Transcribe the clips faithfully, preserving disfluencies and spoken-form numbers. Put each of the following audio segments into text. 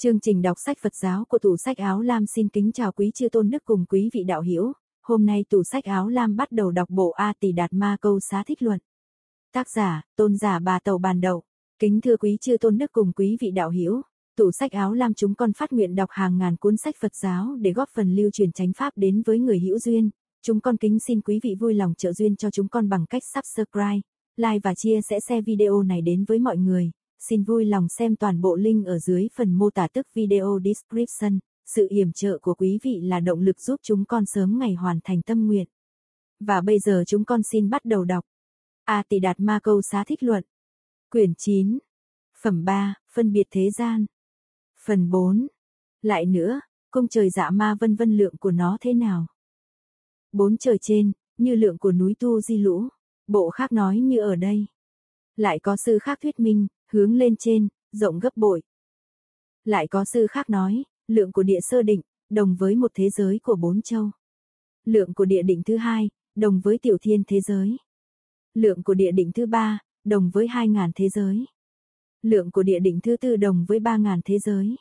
Chương trình đọc sách Phật giáo của Tủ Sách Áo Lam xin kính chào quý chư tôn đức cùng quý vị đạo hữu. Hôm nay Tủ Sách Áo Lam bắt đầu đọc bộ A Tỳ Đạt Ma Câu Xá Thích Luận. Tác giả, Tôn giả Bà Tàu Bàn Đậu. Kính thưa quý chư tôn đức cùng quý vị đạo hữu, Tủ Sách Áo Lam chúng con phát nguyện đọc hàng ngàn cuốn sách Phật giáo để góp phần lưu truyền chánh pháp đến với người hữu duyên. Chúng con kính xin quý vị vui lòng trợ duyên cho chúng con bằng cách subscribe, like và chia sẻ share video này đến với mọi người. Xin vui lòng xem toàn bộ link ở dưới phần mô tả tức video description. Sự yểm trợ của quý vị là động lực giúp chúng con sớm ngày hoàn thành tâm nguyện. Và bây giờ chúng con xin bắt đầu đọc A Tỳ Đạt Ma Câu Xá Thích Luận. Quyển chín. Phẩm ba, Phân biệt thế gian. Phần bốn. Lại nữa, cung trời dạ ma vân vân lượng của nó thế nào? Bốn trời trên, như lượng của núi Tu Di Lũ. Bộ khác nói như ở đây. Lại có sư khác thuyết minh, hướng lên trên, rộng gấp bội. Lại có sư khác nói, lượng của địa sơ định, đồng với một thế giới của bốn châu. Lượng của địa định thứ hai, đồng với tiểu thiên thế giới. Lượng của địa định thứ ba, đồng với hai ngàn thế giới. Lượng của địa định thứ tư đồng với ba ngàn thế giới.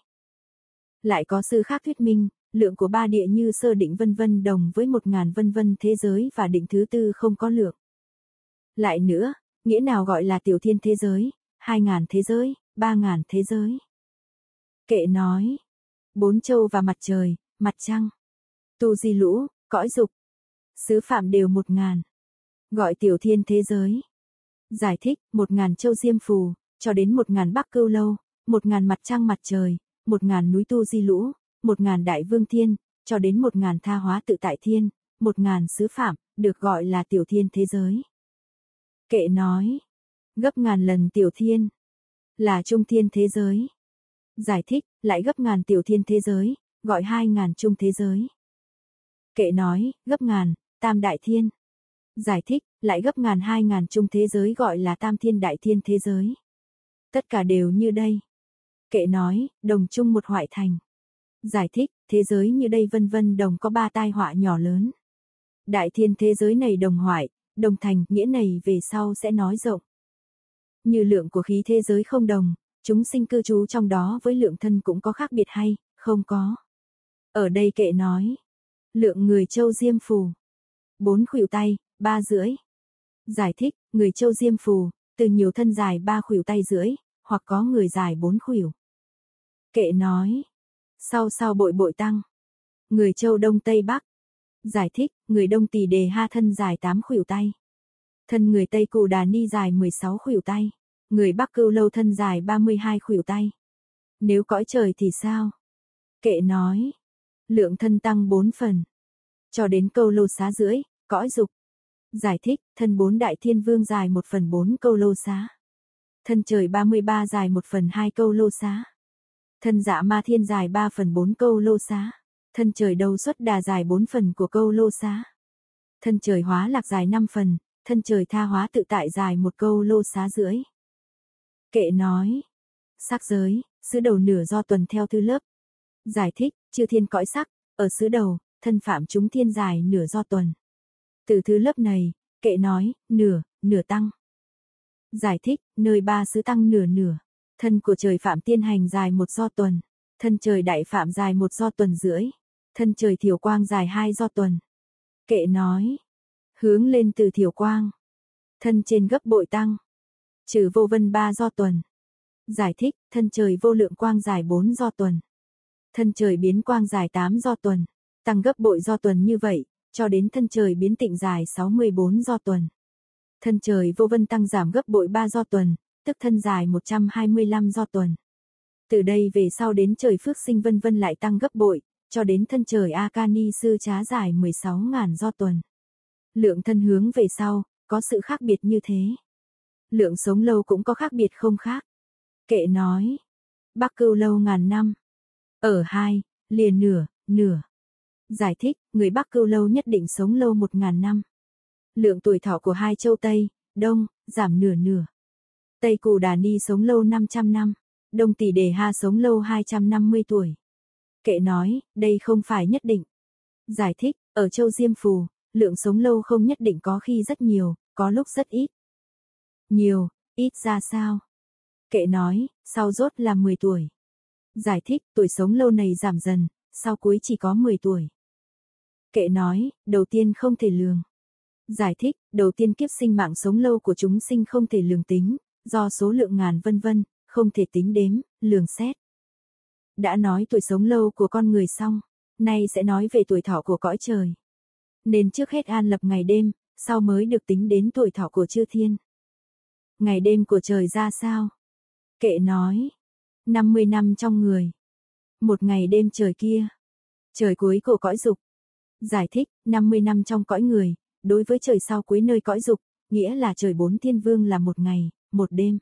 Lại có sư khác thuyết minh, lượng của ba địa như sơ định vân vân đồng với một ngàn vân vân thế giới và định thứ tư không có lượng. Lại nữa, nghĩa nào gọi là tiểu thiên thế giới, hai ngàn thế giới, ba ngàn thế giới. Kệ nói, bốn châu và mặt trời, mặt trăng, Tu Di Lũ, cõi dục, xứ phạm đều một ngàn. Gọi tiểu thiên thế giới. Giải thích, một ngàn châu Diêm Phù, cho đến một ngàn Bắc Cưu Lâu, một ngàn mặt trăng mặt trời, một ngàn núi Tu Di Lũ, một ngàn Đại Vương Thiên, cho đến một ngàn Tha Hóa Tự Tại Thiên, một ngàn xứ phạm, được gọi là tiểu thiên thế giới. Kệ nói, gấp ngàn lần tiểu thiên, là trung thiên thế giới. Giải thích, lại gấp ngàn tiểu thiên thế giới, gọi hai ngàn trung thế giới. Kệ nói, gấp ngàn, tam đại thiên. Giải thích, lại gấp ngàn hai ngàn trung thế giới gọi là tam thiên đại thiên thế giới. Tất cả đều như đây. Kệ nói, đồng chung một hoại thành. Giải thích, thế giới như đây vân vân đồng có ba tai họa nhỏ lớn. Đại thiên thế giới này đồng hoại, đồng thành, nghĩa này về sau sẽ nói rộng. Như lượng của khí thế giới không đồng, chúng sinh cư trú trong đó với lượng thân cũng có khác biệt hay, không có. Ở đây kệ nói, lượng người châu Diêm Phù, bốn khuỷu tay, ba rưỡi. Giải thích, người châu Diêm Phù, từ nhiều thân dài ba khuỷu tay rưỡi, hoặc có người dài bốn khuỷu. Kệ nói, sau sau bội bội tăng, người châu Đông Tây Bắc. Giải thích, người Đông Tỳ Đề Ha thân dài tám khuỷu tay. Thân người Tây Cù Đà Ni dài mười sáu khuỷu tay. Người Bắc Cưu Lâu thân dài ba mươi hai khuỷu tay. Nếu cõi trời thì sao? Kệ nói, lượng thân tăng bốn phần. Cho đến Câu Lô Xá rưỡi, cõi dục. Giải thích, thân bốn đại thiên vương dài một phần bốn Câu Lô Xá. Thân trời ba mươi ba dài một phần hai Câu Lô Xá. Thân dạ ma thiên dài ba phần bốn Câu Lô Xá. Thân trời Đâu Xuất Đà dài bốn phần của Câu Lô Xá. Thân trời Hóa Lạc dài năm phần, thân trời Tha Hóa Tự Tại dài một Câu Lô Xá rưỡi. Kệ nói, sắc giới, xứ đầu nửa do tuần theo thứ lớp. Giải thích, chư thiên cõi sắc, ở xứ đầu, thân phạm chúng thiên dài nửa do tuần. Từ thứ lớp này, kệ nói, nửa, nửa tăng. Giải thích, nơi ba xứ tăng nửa nửa. Thân của trời phạm tiên hành dài một do tuần. Thân trời đại phạm dài một do tuần rưỡi. Thân trời thiểu quang dài hai do tuần. Kệ nói, hướng lên từ thiểu quang. Thân trên gấp bội tăng. Trừ vô vân ba do tuần. Giải thích, thân trời vô lượng quang dài bốn do tuần. Thân trời biến quang dài tám do tuần. Tăng gấp bội do tuần như vậy, cho đến thân trời biến tịnh dài sáu mươi bốn do tuần. Thân trời vô vân tăng giảm gấp bội ba do tuần, tức thân dài một trăm hai mươi lăm do tuần. Từ đây về sau đến trời phước sinh vân vân lại tăng gấp bội, cho đến thân trời A Ca Ni Sư Trá dài mười sáu ngàn do tuần. Lượng thân hướng về sau, có sự khác biệt như thế. Lượng sống lâu cũng có khác biệt không khác. Kệ nói, Bắc Cưu Lâu ngàn năm. Ở hai, liền nửa, nửa. Giải thích, người Bắc Cưu Lâu nhất định sống lâu một ngàn năm. Lượng tuổi thọ của hai châu Tây, Đông, giảm nửa nửa. Tây Cù Đà Ni sống lâu năm trăm năm. Đông Tỳ Đề Ha sống lâu hai trăm năm mươi tuổi. Kệ nói, đây không phải nhất định. Giải thích, ở châu Diêm Phù, lượng sống lâu không nhất định có khi rất nhiều, có lúc rất ít. Nhiều, ít ra sao? Kệ nói, sau rốt là mười tuổi. Giải thích, tuổi sống lâu này giảm dần, sau cuối chỉ có mười tuổi. Kệ nói, đầu tiên không thể lường. Giải thích, đầu tiên kiếp sinh mạng sống lâu của chúng sinh không thể lường tính, do số lượng ngàn vân vân, không thể tính đếm, lường xét. Đã nói tuổi sống lâu của con người xong, nay sẽ nói về tuổi thọ của cõi trời. Nên trước hết an lập ngày đêm, sau mới được tính đến tuổi thọ của chư thiên. Ngày đêm của trời ra sao? Kệ nói, năm mươi năm trong người. Một ngày đêm trời kia. Trời cuối của cõi dục. Giải thích, năm mươi năm trong cõi người, đối với trời sau cuối nơi cõi dục, nghĩa là trời bốn thiên vương là một ngày, một đêm.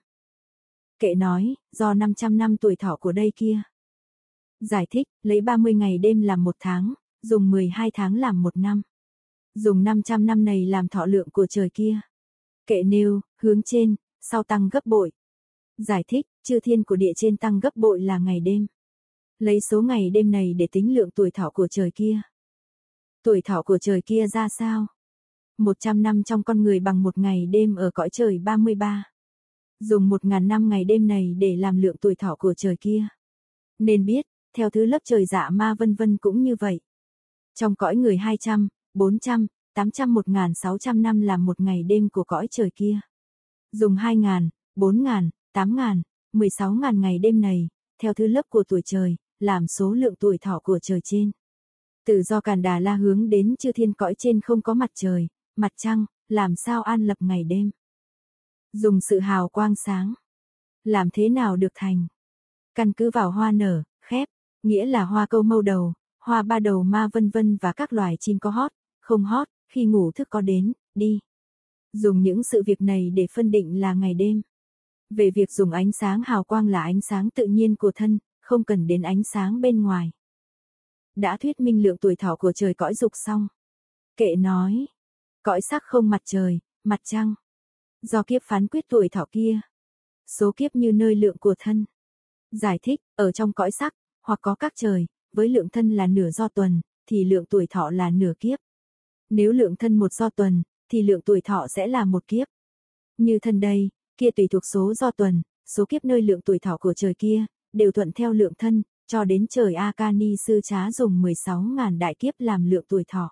Kệ nói, do năm trăm năm tuổi thọ của đây kia. Giải thích, lấy ba mươi ngày đêm làm một tháng, dùng mười hai tháng làm một năm. Dùng năm trăm năm này làm thọ lượng của trời kia. Kệ nêu, hướng trên, sau tăng gấp bội. Giải thích, chư thiên của địa trên tăng gấp bội là ngày đêm. Lấy số ngày đêm này để tính lượng tuổi thọ của trời kia. Tuổi thọ của trời kia ra sao? một trăm năm trong con người bằng một ngày đêm ở cõi trời ba mươi ba. Dùng một ngàn năm ngày đêm này để làm lượng tuổi thọ của trời kia. Nên biết, theo thứ lớp trời dạ ma vân vân cũng như vậy. Trong cõi người hai trăm, bốn trăm, tám trăm một nghìn sáu trăm năm làm một ngày đêm của cõi trời kia. Dùng hai nghìn, bốn nghìn, tám nghìn, mười sáu nghìn ngày đêm này, theo thứ lớp của tuổi trời, làm số lượng tuổi thọ của trời trên. Từ do Càn Đà La hướng đến chư thiên cõi trên không có mặt trời, mặt trăng, làm sao an lập ngày đêm. Dùng sự hào quang sáng. Làm thế nào được thành? Căn cứ vào hoa nở, khép, nghĩa là hoa câu mâu đầu, hoa ba đầu ma vân vân và các loài chim có hót, không hót, khi ngủ thức có đến, đi. Dùng những sự việc này để phân định là ngày đêm. Về việc dùng ánh sáng hào quang là ánh sáng tự nhiên của thân, không cần đến ánh sáng bên ngoài. Đã thuyết minh lượng tuổi thọ của trời cõi dục xong. Kệ nói, cõi sắc không mặt trời, mặt trăng. Do kiếp phán quyết tuổi thọ kia. Số kiếp như nơi lượng của thân. Giải thích, ở trong cõi sắc, hoặc có các trời, với lượng thân là nửa do tuần, thì lượng tuổi thọ là nửa kiếp. Nếu lượng thân một do tuần, thì lượng tuổi thọ sẽ là một kiếp. Như thân đây, kia tùy thuộc số do tuần, số kiếp nơi lượng tuổi thọ của trời kia, đều thuận theo lượng thân, cho đến trời A-ca-ni sư trá dùng mười sáu nghìn đại kiếp làm lượng tuổi thọ.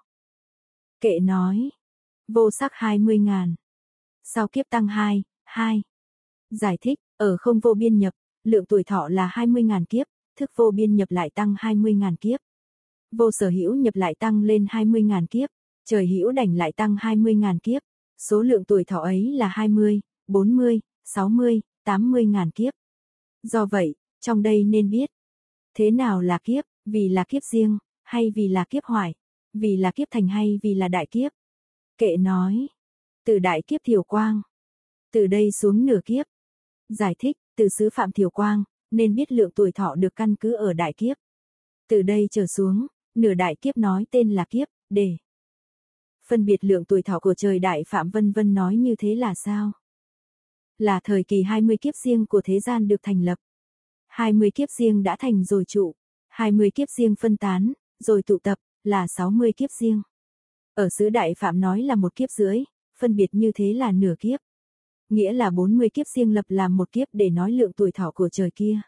Kệ nói, vô sắc hai mươi nghìn. Sau kiếp tăng hai, hai. Giải thích, ở không vô biên nhập, lượng tuổi thọ là hai mươi nghìn kiếp, thức vô biên nhập lại tăng hai mươi nghìn kiếp. Vô sở hữu nhập lại tăng lên hai mươi nghìn kiếp, trời hữu đảnh lại tăng hai mươi nghìn kiếp. Số lượng tuổi thọ ấy là hai mươi, bốn mươi, sáu mươi, tám mươi ngàn kiếp. Do vậy, trong đây nên biết, thế nào là kiếp, vì là kiếp riêng, hay vì là kiếp hoại, vì là kiếp thành hay vì là đại kiếp. Kệ nói, từ đại kiếp thiểu quang, từ đây xuống nửa kiếp. Giải thích, từ xứ phạm thiểu quang, nên biết lượng tuổi thọ được căn cứ ở đại kiếp. Từ đây trở xuống, nửa đại kiếp nói tên là kiếp, để phân biệt lượng tuổi thọ của trời đại phạm vân vân nói như thế là sao? Là thời kỳ hai mươi kiếp riêng của thế gian được thành lập. hai mươi kiếp riêng đã thành rồi trụ, hai mươi kiếp riêng phân tán, rồi tụ tập, là sáu mươi kiếp riêng. Ở xứ đại phạm nói là một kiếp rưỡi, phân biệt như thế là nửa kiếp. Nghĩa là bốn mươi kiếp riêng lập làm một kiếp để nói lượng tuổi thọ của trời kia.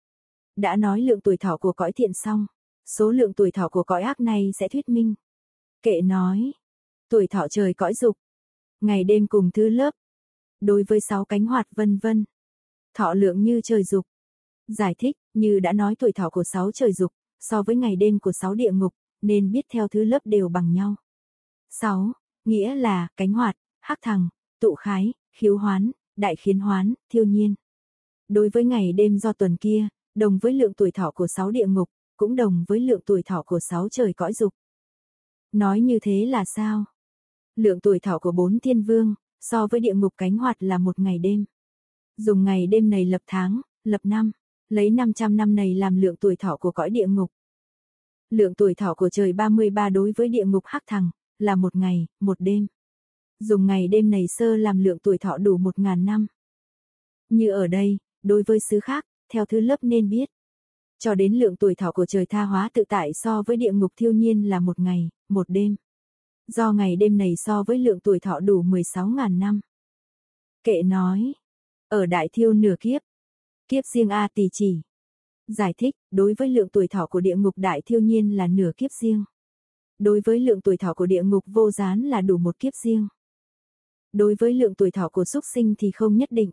Đã nói lượng tuổi thọ của cõi thiện xong, số lượng tuổi thọ của cõi ác này sẽ thuyết minh. Kệ nói, tuổi thọ trời cõi dục, ngày đêm cùng thứ lớp, đối với sáu cánh hoạt vân vân, thọ lượng như trời dục. Giải thích, như đã nói tuổi thọ của sáu trời dục, so với ngày đêm của sáu địa ngục, nên biết theo thứ lớp đều bằng nhau. sáu. Nghĩa là, cánh hoạt, hắc thằng, tụ khái, khiếu hoán, đại khiến hoán, thiêu nhiên. Đối với ngày đêm do tuần kia, đồng với lượng tuổi thọ của sáu địa ngục, cũng đồng với lượng tuổi thọ của sáu trời cõi dục. Nói như thế là sao? Lượng tuổi thọ của bốn thiên vương, so với địa ngục cánh hoạt là một ngày đêm. Dùng ngày đêm này lập tháng, lập năm, lấy năm trăm năm này làm lượng tuổi thọ của cõi địa ngục. Lượng tuổi thọ của trời ba mươi ba đối với địa ngục hắc thằng, là một ngày, một đêm. Dùng ngày đêm này sơ làm lượng tuổi thọ đủ một ngàn năm. Như ở đây, đối với xứ khác, theo thứ lớp nên biết. Cho đến lượng tuổi thọ của trời tha hóa tự tại so với địa ngục thiêu nhiên là một ngày, một đêm. Do ngày đêm này so với lượng tuổi thọ đủ mười sáu ngàn năm. Kệ nói, ở đại thiêu nửa kiếp, kiếp riêng A tỳ chỉ. Giải thích, đối với lượng tuổi thọ của địa ngục đại thiêu nhiên là nửa kiếp riêng. Đối với lượng tuổi thọ của địa ngục vô gián là đủ một kiếp riêng. Đối với lượng tuổi thọ của súc sinh thì không nhất định.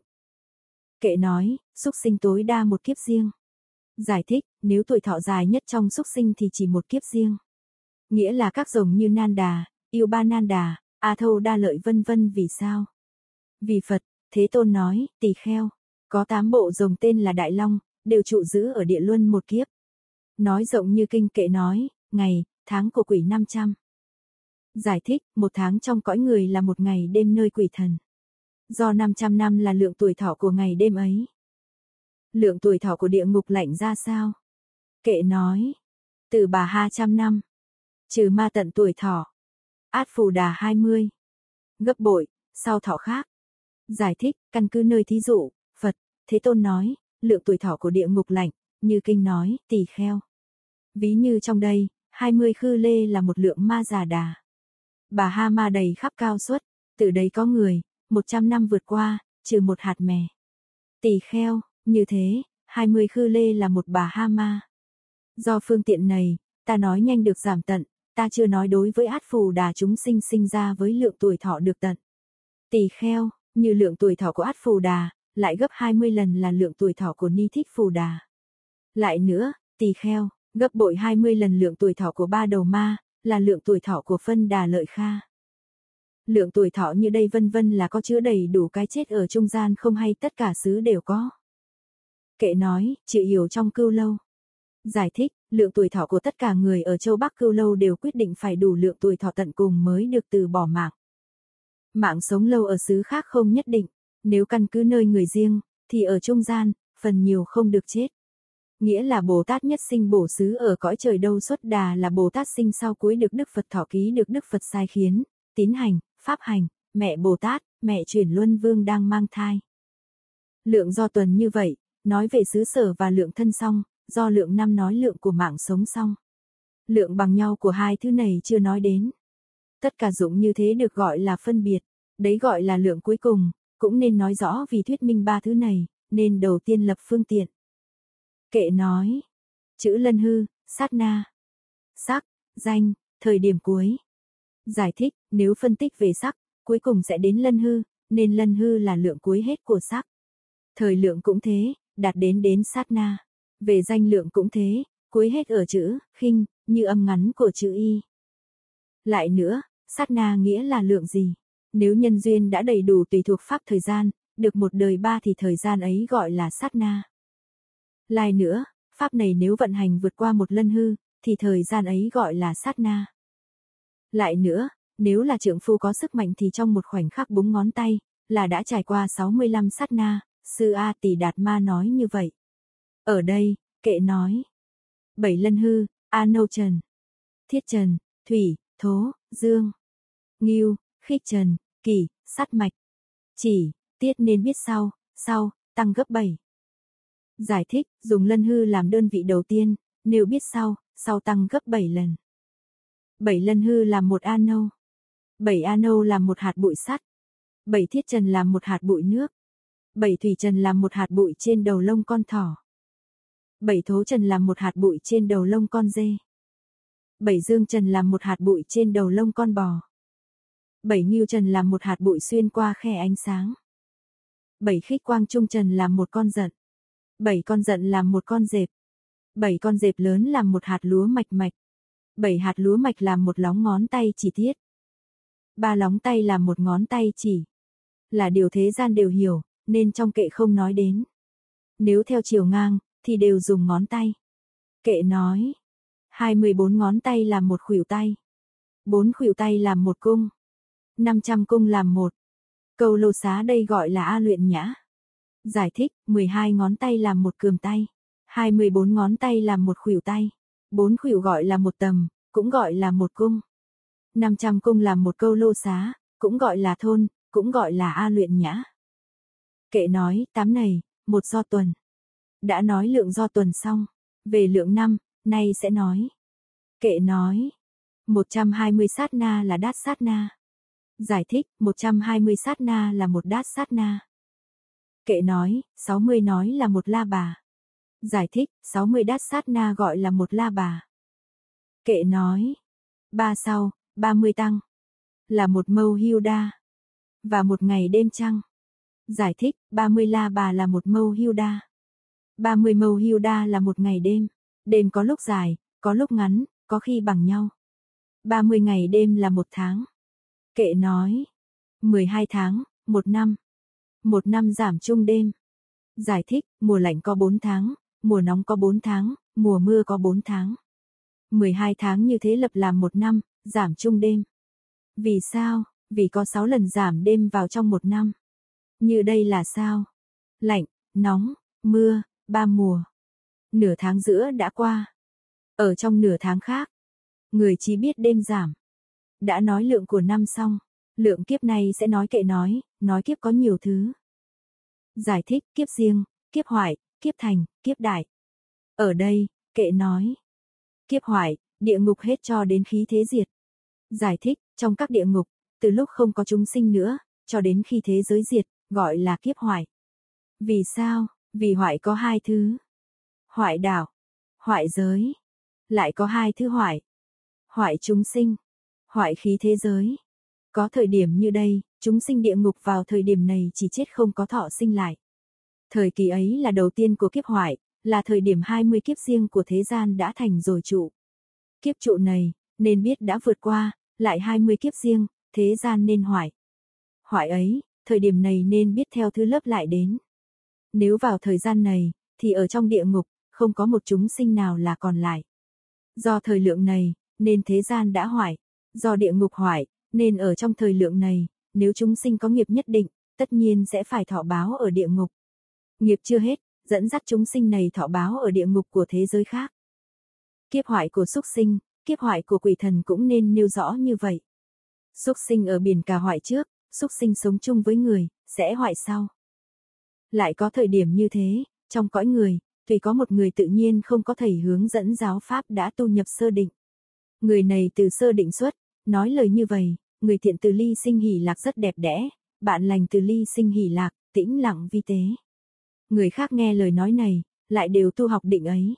Kệ nói, súc sinh tối đa một kiếp riêng. Giải thích, nếu tuổi thọ dài nhất trong súc sinh thì chỉ một kiếp riêng. Nghĩa là các rồng như Nanda, Yêu Ba Nanda, A Thâu Đa Lợi vân vân. Vì sao? Vì Phật, Thế Tôn nói, tỳ kheo, có tám bộ rồng tên là Đại Long, đều trụ giữ ở địa luân một kiếp. Nói rộng như kinh kệ nói, ngày, tháng của quỷ năm trăm. Giải thích, một tháng trong cõi người là một ngày đêm nơi quỷ thần. Do năm trăm năm là lượng tuổi thọ của ngày đêm ấy. Lượng tuổi thọ của địa ngục lạnh ra sao? Kệ nói, từ bà ha trăm năm, trừ ma tận tuổi thọ, át phù đà hai mươi, gấp bội, sau thọ khác. Giải thích, căn cứ nơi thí dụ, Phật, Thế Tôn nói, lượng tuổi thọ của địa ngục lạnh, như kinh nói, tỳ kheo. Ví như trong đây, hai mươi khư lê là một lượng ma già đà. Bà ha ma đầy khắp cao suất, từ đấy có người, một trăm năm vượt qua, trừ một hạt mè. Tỳ kheo, như thế, hai mươi khư lê là một bà ha ma. Do phương tiện này, ta nói nhanh được giảm tận, ta chưa nói đối với át phù đà chúng sinh sinh ra với lượng tuổi thọ được tận. Tỳ kheo, như lượng tuổi thọ của át phù đà, lại gấp hai mươi lần là lượng tuổi thọ của ni thích phù đà. Lại nữa, tỳ kheo, gấp bội hai mươi lần lượng tuổi thọ của ba đầu ma, là lượng tuổi thọ của phân đà lợi kha. Lượng tuổi thọ như đây vân vân là có chứa đầy đủ cái chết ở trung gian không hay tất cả xứ đều có. Kệ nói, chịu hiểu trong Cưu Lâu. Giải thích, lượng tuổi thọ của tất cả người ở châu Bắc Cưu Lâu đều quyết định phải đủ lượng tuổi thọ tận cùng mới được từ bỏ mạng. Mạng sống lâu ở xứ khác không nhất định, nếu căn cứ nơi người riêng, thì ở trung gian, phần nhiều không được chết. Nghĩa là Bồ Tát nhất sinh bổ xứ ở cõi trời đâu xuất đà là Bồ Tát sinh sau cuối được Đức Phật thọ ký được Đức Phật sai khiến, tín hành, pháp hành, mẹ Bồ Tát, mẹ chuyển luân vương đang mang thai. Lượng do tuần như vậy, nói về xứ sở và lượng thân xong, do lượng năm nói lượng của mạng sống xong. Lượng bằng nhau của hai thứ này chưa nói đến. Tất cả dụng như thế được gọi là phân biệt, đấy gọi là lượng cuối cùng, cũng nên nói rõ vì thuyết minh ba thứ này, nên đầu tiên lập phương tiện. Kệ nói, chữ lân hư, sát na, sắc, danh, thời điểm cuối. Giải thích, nếu phân tích về sắc, cuối cùng sẽ đến lân hư, nên lân hư là lượng cuối hết của sắc. Thời lượng cũng thế, đạt đến đến sát na. Về danh lượng cũng thế, cuối hết ở chữ, khinh, như âm ngắn của chữ y. Lại nữa, sát na nghĩa là lượng gì? Nếu nhân duyên đã đầy đủ tùy thuộc pháp thời gian, được một đời ba thì thời gian ấy gọi là sát na. Lại nữa, pháp này nếu vận hành vượt qua một lân hư, thì thời gian ấy gọi là sát na. Lại nữa, nếu là trượng phu có sức mạnh thì trong một khoảnh khắc búng ngón tay, là đã trải qua sáu mươi lăm sát na, sư A Tỳ Đạt Ma nói như vậy. Ở đây, kệ nói. Bảy lân hư, A Nâu Trần, Thiết Trần, Thủy, Thố, Dương, Ngưu, Khích Trần, Kỷ, Sắt Mạch, Chỉ, Tiết nên biết sau, sau, tăng gấp bảy. Giải thích, dùng lân hư làm đơn vị đầu tiên, nếu biết sau, sau tăng gấp bảy lần. Bảy lân hư làm một A Nâu. Bảy A Nâu làm một hạt bụi sắt. Bảy Thiết Trần làm một hạt bụi nước. Bảy Thủy Trần làm một hạt bụi trên đầu lông con thỏ. Bảy Thố Trần làm một hạt bụi trên đầu lông con dê. Bảy Dương Trần làm một hạt bụi trên đầu lông con bò. Bảy Ngưu Trần làm một hạt bụi xuyên qua khe ánh sáng. Bảy Khích Quang Trung Trần làm một con giận. Bảy con giận làm một con dẹp. Bảy con dẹp lớn làm một hạt lúa mạch mạch. Bảy hạt lúa mạch làm một lóng ngón tay chỉ tiết. Ba lóng tay làm một ngón tay chỉ. Là điều thế gian đều hiểu, nên trong kệ không nói đến. Nếu theo chiều ngang, thì đều dùng ngón tay. Kệ nói, hai mươi bốn ngón tay làm một khuỷu tay. Bốn khuỷu tay làm một cung. năm trăm cung làm một. Câu lô xá đây gọi là A luyện nhã. Giải thích, mười hai ngón tay làm một cườm tay. hai mươi bốn ngón tay làm một khuỷu tay. bốn khuỷu gọi là một tầm, cũng gọi là một cung. năm trăm cung làm một câu lô xá, cũng gọi là thôn, cũng gọi là A luyện nhã. Kệ nói, tám này, một do tuần. Đã nói lượng do tuần xong, về lượng năm, nay sẽ nói. Kệ nói, một trăm hai mươi sát na là đát sát na. Giải thích, một trăm hai mươi sát na là một đát sát na. Kệ nói, sáu mươi nói là một la bà. Giải thích, sáu mươi đát sát na gọi là một la bà. Kệ nói. Ba sau, ba mươi tăng. Là một mâu hưu đa. Và một ngày đêm trăng. Giải thích, ba mươi la bà là một mâu hưu đa. ba mươi mâu hưu đa là một ngày đêm. Đêm có lúc dài, có lúc ngắn, có khi bằng nhau. ba mươi ngày đêm là một tháng. Kệ nói. mười hai tháng, một năm. Một năm giảm chung đêm. Giải thích, mùa lạnh có bốn tháng, mùa nóng có bốn tháng, mùa mưa có bốn tháng. mười hai tháng như thế lập làm một năm, giảm chung đêm. Vì sao? Vì có sáu lần giảm đêm vào trong một năm. Như đây là sao? Lạnh, nóng, mưa, ba mùa. Nửa tháng giữa đã qua. Ở trong nửa tháng khác, người chỉ biết đêm giảm. Đã nói lượng của năm xong, lượng kiếp này sẽ nói kệ nói, nói kiếp có nhiều thứ. Giải thích, kiếp riêng, kiếp hoại, kiếp thành, kiếp đại. Ở đây, kệ nói. Kiếp hoại, địa ngục hết cho đến khí thế diệt. Giải thích, trong các địa ngục, từ lúc không có chúng sinh nữa, cho đến khi thế giới diệt, gọi là kiếp hoại. Vì sao? Vì hoại có hai thứ. Hoại đạo, hoại giới. Lại có hai thứ hoại. Hoại chúng sinh, hoại khí thế giới. Có thời điểm như đây, chúng sinh địa ngục vào thời điểm này chỉ chết không có thọ sinh lại. Thời kỳ ấy là đầu tiên của kiếp hoại, là thời điểm hai mươi kiếp riêng của thế gian đã thành rồi trụ. Kiếp trụ này, nên biết đã vượt qua, lại hai mươi kiếp riêng, thế gian nên hoại. Hoại ấy, thời điểm này nên biết theo thứ lớp lại đến. Nếu vào thời gian này, thì ở trong địa ngục, không có một chúng sinh nào là còn lại. Do thời lượng này, nên thế gian đã hoại. Do địa ngục hoại, nên ở trong thời lượng này, nếu chúng sinh có nghiệp nhất định, tất nhiên sẽ phải thọ báo ở địa ngục. Nghiệp chưa hết, dẫn dắt chúng sinh này thọ báo ở địa ngục của thế giới khác. Kiếp hoại của súc sinh, kiếp hoại của quỷ thần cũng nên nêu rõ như vậy. Súc sinh ở biển cả hoại trước, súc sinh sống chung với người, sẽ hoại sau. Lại có thời điểm như thế, trong cõi người, tùy có một người tự nhiên không có thầy hướng dẫn giáo pháp đã tu nhập sơ định. Người này từ sơ định xuất, nói lời như vậy, người thiện từ ly sinh hỷ lạc rất đẹp đẽ, bạn lành từ ly sinh hỷ lạc, tĩnh lặng vi tế. Người khác nghe lời nói này, lại đều tu học định ấy.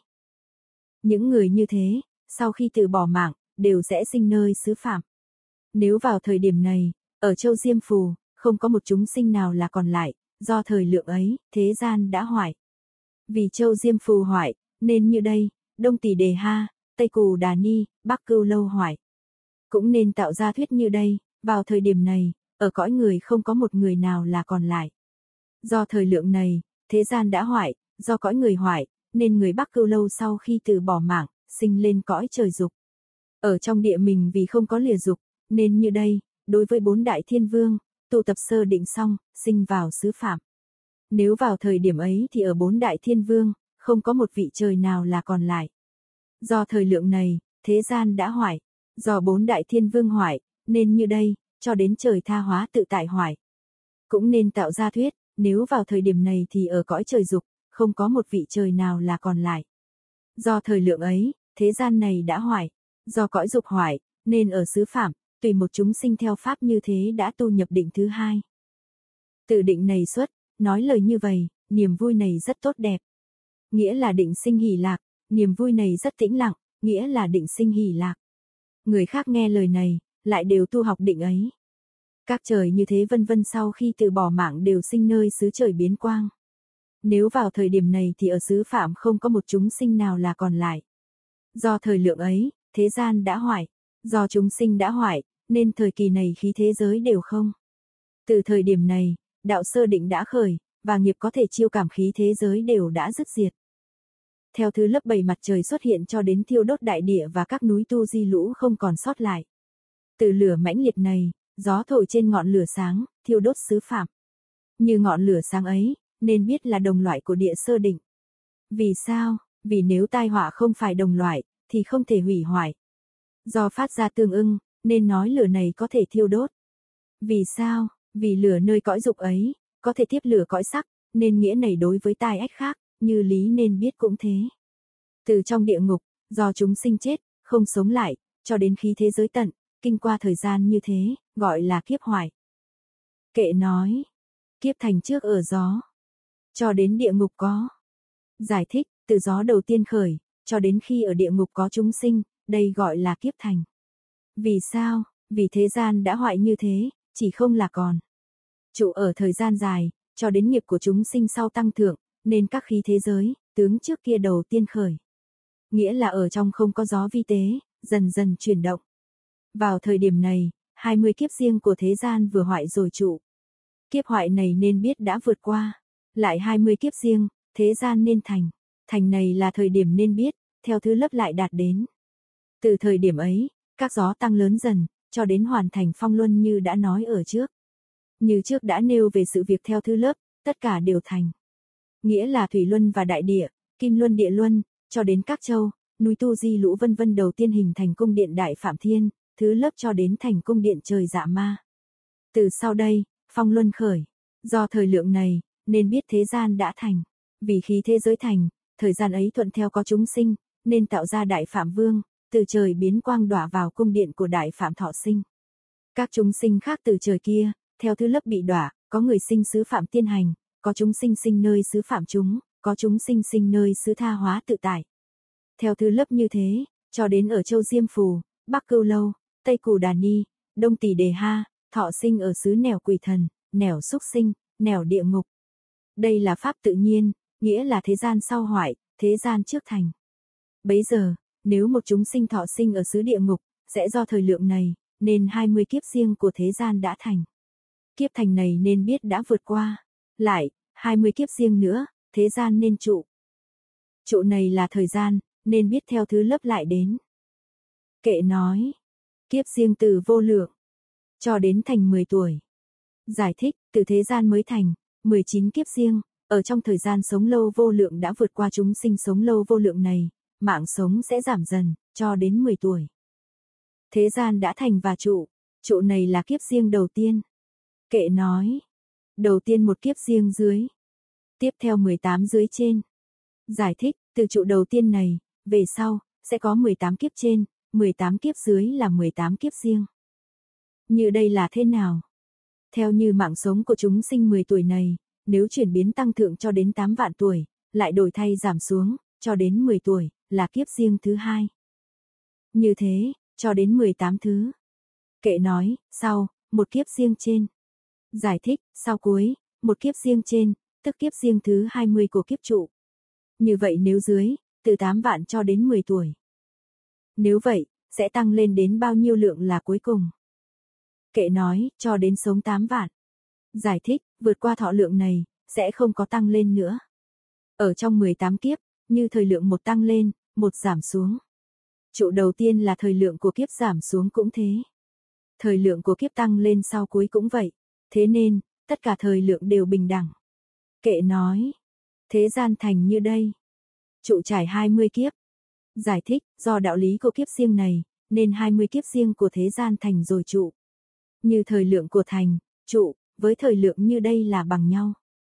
Những người như thế, sau khi từ bỏ mạng, đều sẽ sinh nơi xứ phạm. Nếu vào thời điểm này, ở châu Diêm Phù, không có một chúng sinh nào là còn lại, do thời lượng ấy, thế gian đã hoại. Vì châu Diêm Phù hoại, nên như đây, Đông Tỷ Đề Ha, Tây Cù Đà Ni, Bắc Cưu Lâu hoại. Cũng nên tạo ra thuyết như đây, vào thời điểm này, ở cõi người không có một người nào là còn lại. Do thời lượng này, thế gian đã hoại, do cõi người hoại, nên người Bắc Cưu Lâu sau khi từ bỏ mạng, sinh lên cõi trời dục. Ở trong địa mình vì không có lìa dục, nên như đây, đối với bốn đại thiên vương, tụ tập sơ định xong, sinh vào xứ phạm. Nếu vào thời điểm ấy thì ở bốn đại thiên vương, không có một vị trời nào là còn lại. Do thời lượng này, thế gian đã hoại. Do bốn đại thiên vương hoại, nên như đây, cho đến trời tha hóa tự tại hoại. Cũng nên tạo ra thuyết, nếu vào thời điểm này thì ở cõi trời dục, không có một vị trời nào là còn lại. Do thời lượng ấy, thế gian này đã hoại. Do cõi dục hoại, nên ở xứ phạm, tùy một chúng sinh theo pháp như thế đã tu nhập định thứ hai. Từ định này xuất, nói lời như vậy, niềm vui này rất tốt đẹp. Nghĩa là định sinh hỷ lạc, niềm vui này rất tĩnh lặng, nghĩa là định sinh hỷ lạc. Người khác nghe lời này, lại đều tu học định ấy. Các trời như thế vân vân sau khi từ bỏ mạng đều sinh nơi xứ trời biến quang. Nếu vào thời điểm này thì ở xứ phạm không có một chúng sinh nào là còn lại. Do thời lượng ấy, thế gian đã hoại. Do chúng sinh đã hoại, nên thời kỳ này khí thế giới đều không. Từ thời điểm này, đạo sơ định đã khởi, và nghiệp có thể chiêu cảm khí thế giới đều đã dứt diệt. Theo thứ lớp bảy mặt trời xuất hiện cho đến thiêu đốt đại địa và các núi tu di lũ không còn sót lại. Từ lửa mãnh liệt này, gió thổi trên ngọn lửa sáng, thiêu đốt xứ phạm. Như ngọn lửa sáng ấy, nên biết là đồng loại của địa sơ định. Vì sao? Vì nếu tai họa không phải đồng loại, thì không thể hủy hoại. Do phát ra tương ưng, nên nói lửa này có thể thiêu đốt. Vì sao? Vì lửa nơi cõi dục ấy, có thể tiếp lửa cõi sắc, nên nghĩa này đối với tai ách khác, như lý nên biết cũng thế. Từ trong địa ngục, do chúng sinh chết, không sống lại, cho đến khi thế giới tận, kinh qua thời gian như thế, gọi là kiếp hoại. Kệ nói, kiếp thành trước ở gió, cho đến địa ngục có. Giải thích, Từ gió đầu tiên khởi, cho đến khi ở địa ngục có chúng sinh, đây gọi là kiếp thành. Vì sao? Vì thế gian đã hoại như thế, chỉ không là còn. Trụ ở thời gian dài, cho đến nghiệp của chúng sinh sau tăng thượng, nên các khí thế giới, tướng trước kia đầu tiên khởi. Nghĩa là ở trong không có gió vi tế, dần dần chuyển động. Vào thời điểm này, hai mươi kiếp riêng của thế gian vừa hoại rồi trụ. Kiếp hoại này nên biết đã vượt qua. Lại hai mươi kiếp riêng, thế gian nên thành. Thành này là thời điểm nên biết, theo thứ lớp lại đạt đến. Từ thời điểm ấy, các gió tăng lớn dần, cho đến hoàn thành phong luân như đã nói ở trước. Như trước đã nêu về sự việc theo thứ lớp, tất cả đều thành. Nghĩa là thủy luân và đại địa, kim luân địa luân, cho đến các châu, núi tu di lũ vân vân đầu tiên hình thành cung điện Đại Phạm Thiên, thứ lớp cho đến thành cung điện Trời Dạ Ma. Từ sau đây, phong luân khởi. Do thời lượng này, nên biết thế gian đã thành. Vì khí thế giới thành, thời gian ấy thuận theo có chúng sinh, nên tạo ra Đại Phạm Vương, từ trời biến quang đọa vào cung điện của Đại Phạm Thọ Sinh. Các chúng sinh khác từ trời kia, theo thứ lớp bị đọa, có người sinh xứ Phạm Tiên Hành, có chúng sinh sinh nơi xứ Phạm Chúng, có chúng sinh sinh nơi xứ Tha Hóa Tự Tại. Theo thứ lớp như thế, cho đến ở châu Diêm Phù, Bắc Cưu Lâu, Tây Cù Đà Ni, Đông Tỳ Đề Ha, thọ sinh ở xứ nẻo quỷ thần, nẻo súc sinh, nẻo địa ngục. Đây là pháp tự nhiên, nghĩa là thế gian sau hoại, thế gian trước thành. Bấy giờ, nếu một chúng sinh thọ sinh ở xứ địa ngục, sẽ do thời lượng này, nên hai mươi kiếp riêng của thế gian đã thành. Kiếp thành này nên biết đã vượt qua. Lại, hai mươi kiếp riêng nữa, thế gian nên trụ. Trụ này là thời gian, nên biết theo thứ lớp lại đến. Kệ nói, kiếp riêng từ vô lượng, cho đến thành mười tuổi. Giải thích, từ thế gian mới thành, mười chín kiếp riêng, ở trong thời gian sống lâu vô lượng đã vượt qua chúng sinh sống lâu vô lượng này, mạng sống sẽ giảm dần, cho đến mười tuổi. Thế gian đã thành và trụ, trụ này là kiếp riêng đầu tiên. Kệ nói, đầu tiên một kiếp riêng dưới, tiếp theo mười tám dưới trên. Giải thích, từ trụ đầu tiên này, về sau, sẽ có mười tám kiếp trên, mười tám kiếp dưới là mười tám kiếp riêng. Như đây là thế nào? Theo như mạng sống của chúng sinh mười tuổi này, nếu chuyển biến tăng thượng cho đến tám vạn tuổi, lại đổi thay giảm xuống, cho đến mười tuổi, là kiếp riêng thứ hai. Như thế, cho đến mười tám thứ. Kệ nói, sau, một kiếp riêng trên. Giải thích, sau cuối, một kiếp riêng trên, tức kiếp riêng thứ hai mươi của kiếp trụ. Như vậy nếu dưới, từ tám vạn cho đến mười tuổi. Nếu vậy, sẽ tăng lên đến bao nhiêu lượng là cuối cùng? Kệ nói, cho đến sống tám vạn. Giải thích, vượt qua thọ lượng này, sẽ không có tăng lên nữa. Ở trong mười tám kiếp, như thời lượng một tăng lên, một giảm xuống. Trụ đầu tiên là thời lượng của kiếp giảm xuống cũng thế. Thời lượng của kiếp tăng lên sau cuối cũng vậy. Thế nên, tất cả thời lượng đều bình đẳng. Kệ nói, thế gian thành như đây. Trụ trải hai mươi kiếp. Giải thích, do đạo lý của kiếp riêng này, nên hai mươi kiếp riêng của thế gian thành rồi trụ. Như thời lượng của thành, trụ, với thời lượng như đây là bằng nhau.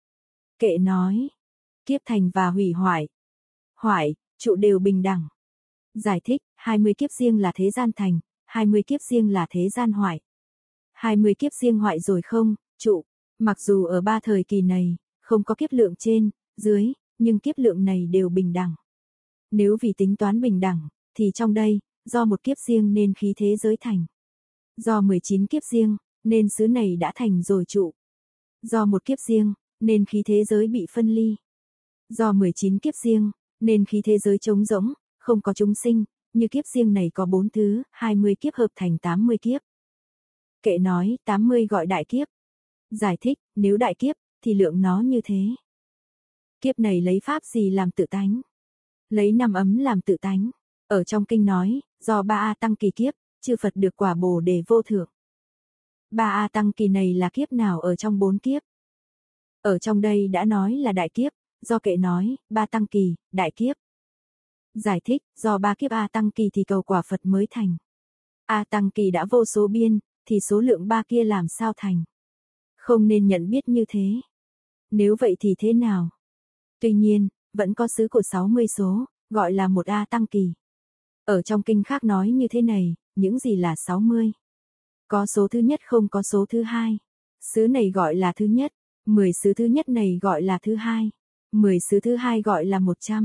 Kệ nói, kiếp thành và hủy hoại. Hoại, trụ đều bình đẳng. Giải thích, hai mươi kiếp riêng là thế gian thành, hai mươi kiếp riêng là thế gian hoại. hai mươi kiếp riêng hoại rồi không, trụ, mặc dù ở ba thời kỳ này, không có kiếp lượng trên, dưới, nhưng kiếp lượng này đều bình đẳng. Nếu vì tính toán bình đẳng, thì trong đây, do một kiếp riêng nên khí thế giới thành. Do mười chín kiếp riêng, nên xứ này đã thành rồi trụ. Do một kiếp riêng, nên khí thế giới bị phân ly. Do mười chín kiếp riêng, nên khí thế giới trống rỗng, không có chúng sinh, như kiếp riêng này có bốn thứ, hai mươi kiếp hợp thành tám mươi kiếp. Kệ nói, tám mươi gọi đại kiếp. Giải thích, nếu đại kiếp, thì lượng nó như thế. Kiếp này lấy pháp gì làm tự tánh? Lấy năm ấm làm tự tánh. Ở trong kinh nói, do ba A tăng kỳ kiếp, chư Phật được quả Bồ Đề vô thượng. Ba A tăng kỳ này là kiếp nào ở trong bốn kiếp? Ở trong đây đã nói là đại kiếp, do kệ nói, ba tăng kỳ, đại kiếp. Giải thích, do ba kiếp A tăng kỳ thì cầu quả Phật mới thành. A tăng kỳ đã vô số biên, thì số lượng ba kia làm sao thành? Không nên nhận biết như thế. Nếu vậy thì thế nào? Tuy nhiên, vẫn có xứ của sáu mươi số, gọi là một A tăng kỳ. Ở trong kinh khác nói như thế này, những gì là sáu mươi? Có số thứ nhất không có số thứ hai. Xứ này gọi là thứ nhất, mười xứ thứ nhất này gọi là thứ hai, mười xứ thứ hai gọi là một trăm,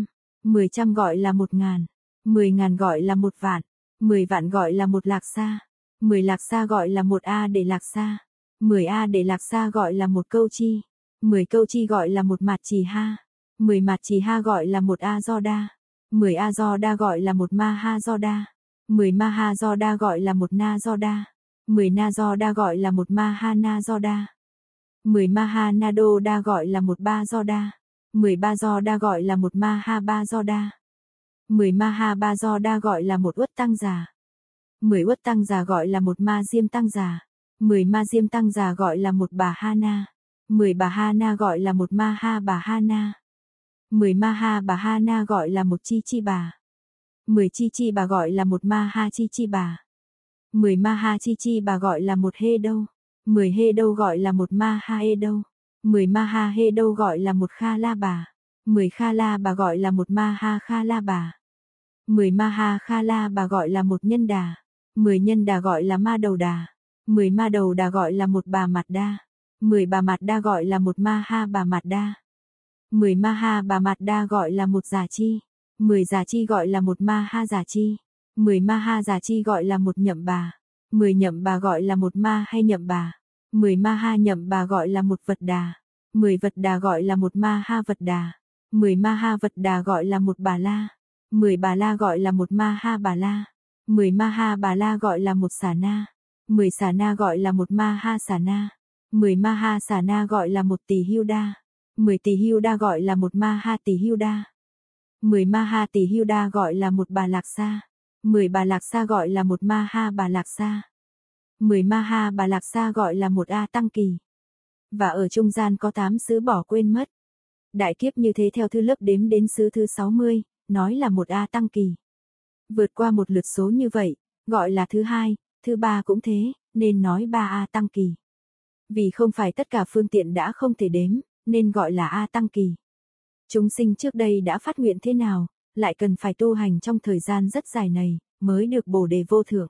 Mười trăm gọi là một ngàn. Mười ngàn gọi là một vạn. Mười vạn gọi là một lạc xa. Mười lạc xa gọi là một A để lạc xa. Mười A để lạc xa gọi là một câu chi. Mười câu chi gọi là một mạt trì ha. Mười mạt trì ha gọi là một A do đa. Mười A do đa gọi là một ma ha do đa. Mười ma ha do đa gọi là một na do đa. Mười na do đa gọi là một ma ha na do đa. Mười ma ha na đô đa gọi là một ba do đa. Mười ba do đa gọi là một ma ha ba do đa. Mười ma ha ba do đa gọi là một uất tăng già. Mười uất tăng già gọi là một ma diêm tăng già. Mười ma diêm tăng già gọi là một bà ha na. Mười bà ha na gọi là một ma ha bà ha na. Mười ma ha bà ha na gọi là một chi chi bà. Mười chi chi bà gọi là một ma ha chi chi bà. Mười ma ha chi chi bà gọi là một hê đâu. Mười hê đâu gọi là một ma ha hê đâu. Mười ma ha hê đâu gọi là một kha la bà. Mười kha la bà gọi là một ma ha kha la bà. Mười ma ha kha la bà gọi là một nhân đà. Mười nhân đà gọi là ma đầu đà. Mười ma đầu đà gọi là một bà mạt đa. Mười bà mạt đa gọi là một ma ha bà mạt đa. Mười ma ha bà mạt đa gọi là một già chi. Mười già chi gọi là một ma ha già chi. Mười ma ha già chi gọi là một nhậm bà. Mười nhậm bà gọi là một ma hay nhậm bà. Mười ma ha nhậm bà gọi là một vật đà. Mười vật đà gọi là một ma ha vật đà. Mười ma ha vật đà gọi là một bà la. Mười bà la gọi là một ma ha bà la. Mười ma ha bà la gọi là một xà na. Mười xà na gọi là một ma ha xà na. Mười ma ha xà na gọi là một tỷ hưu đa. Mười tỷ hưu đa gọi là một ma ha tỷ hưu đa. Mười ma ha tỷ hưu đa gọi là một bà lạc sa. Mười bà lạc sa gọi là một ma ha bà lạc sa. Mười ma ha bà lạc sa gọi là một A tăng kỳ. Và ở trung gian có tám xứ bỏ quên mất. Đại kiếp như thế theo thư lớp đếm đến xứ thứ sáu mươi, nói là một A tăng kỳ. Vượt qua một lượt số như vậy, gọi là thứ hai, thứ ba cũng thế, nên nói ba A tăng kỳ. Vì không phải tất cả phương tiện đã không thể đếm, nên gọi là A tăng kỳ. Chúng sinh trước đây đã phát nguyện thế nào, lại cần phải tu hành trong thời gian rất dài này, mới được bồ đề vô thượng.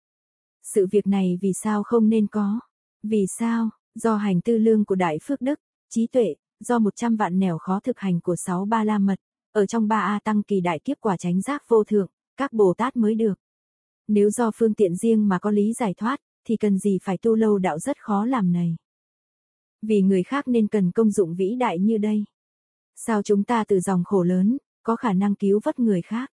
Sự việc này vì sao không nên có? Vì sao? Do hành tư lương của Đại Phước Đức, trí tuệ, do một trăm vạn nẻo khó thực hành của sáu ba la mật, ở trong ba A tăng kỳ đại kiếp quả chánh giác vô thượng, các Bồ Tát mới được. Nếu do phương tiện riêng mà có lý giải thoát, thì cần gì phải tu lâu đạo rất khó làm này. Vì người khác nên cần công dụng vĩ đại như đây. Sao chúng ta từ dòng khổ lớn, có khả năng cứu vớt người khác?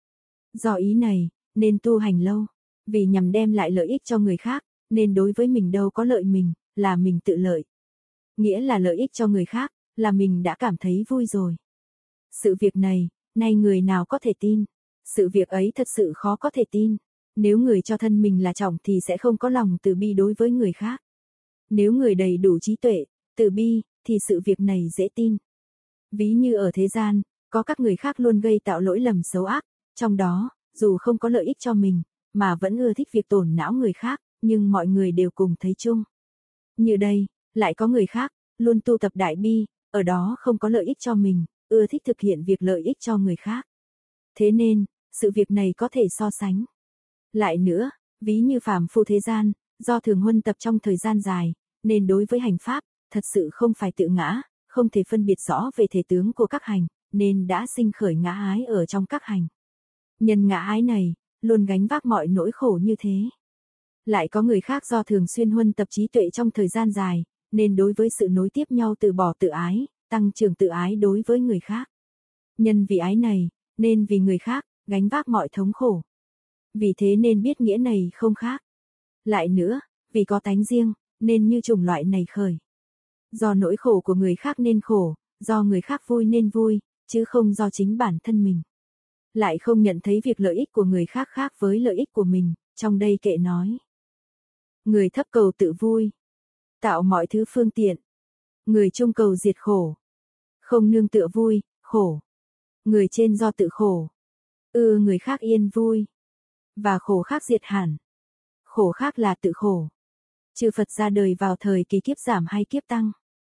Do ý này, nên tu hành lâu, vì nhằm đem lại lợi ích cho người khác, nên đối với mình đâu có lợi mình, là mình tự lợi. Nghĩa là lợi ích cho người khác, là mình đã cảm thấy vui rồi. Sự việc này, nay người nào có thể tin? Sự việc ấy thật sự khó có thể tin. Nếu người cho thân mình là trọng thì sẽ không có lòng từ bi đối với người khác. Nếu người đầy đủ trí tuệ, từ bi, thì sự việc này dễ tin. Ví như ở thế gian, có các người khác luôn gây tạo lỗi lầm xấu ác, trong đó, dù không có lợi ích cho mình, mà vẫn ưa thích việc tổn não người khác, nhưng mọi người đều cùng thấy chung. Như đây, lại có người khác, luôn tu tập đại bi, ở đó không có lợi ích cho mình, ưa thích thực hiện việc lợi ích cho người khác. Thế nên, sự việc này có thể so sánh. Lại nữa, ví như phàm phu thế gian, do thường huân tập trong thời gian dài, nên đối với hành pháp, thật sự không phải tự ngã, không thể phân biệt rõ về thể tướng của các hành, nên đã sinh khởi ngã ái ở trong các hành. Nhân ngã ái này, luôn gánh vác mọi nỗi khổ như thế. Lại có người khác do thường xuyên huân tập trí tuệ trong thời gian dài, nên đối với sự nối tiếp nhau từ bỏ tự ái, tăng trưởng tự ái đối với người khác. Nhân vì ái này, nên vì người khác, gánh vác mọi thống khổ. Vì thế nên biết nghĩa này không khác. Lại nữa, vì có tánh riêng, nên như chủng loại này khởi. Do nỗi khổ của người khác nên khổ, do người khác vui nên vui, chứ không do chính bản thân mình. Lại không nhận thấy việc lợi ích của người khác khác với lợi ích của mình, trong đây kệ nói. Người thấp cầu tự vui, tạo mọi thứ phương tiện. Người trung cầu diệt khổ, không nương tựa vui, khổ. Người trên do tự khổ, ư người khác yên vui. Và khổ khác diệt hẳn. Khổ khác là tự khổ. Chư Phật ra đời vào thời kỳ kiếp giảm hay kiếp tăng?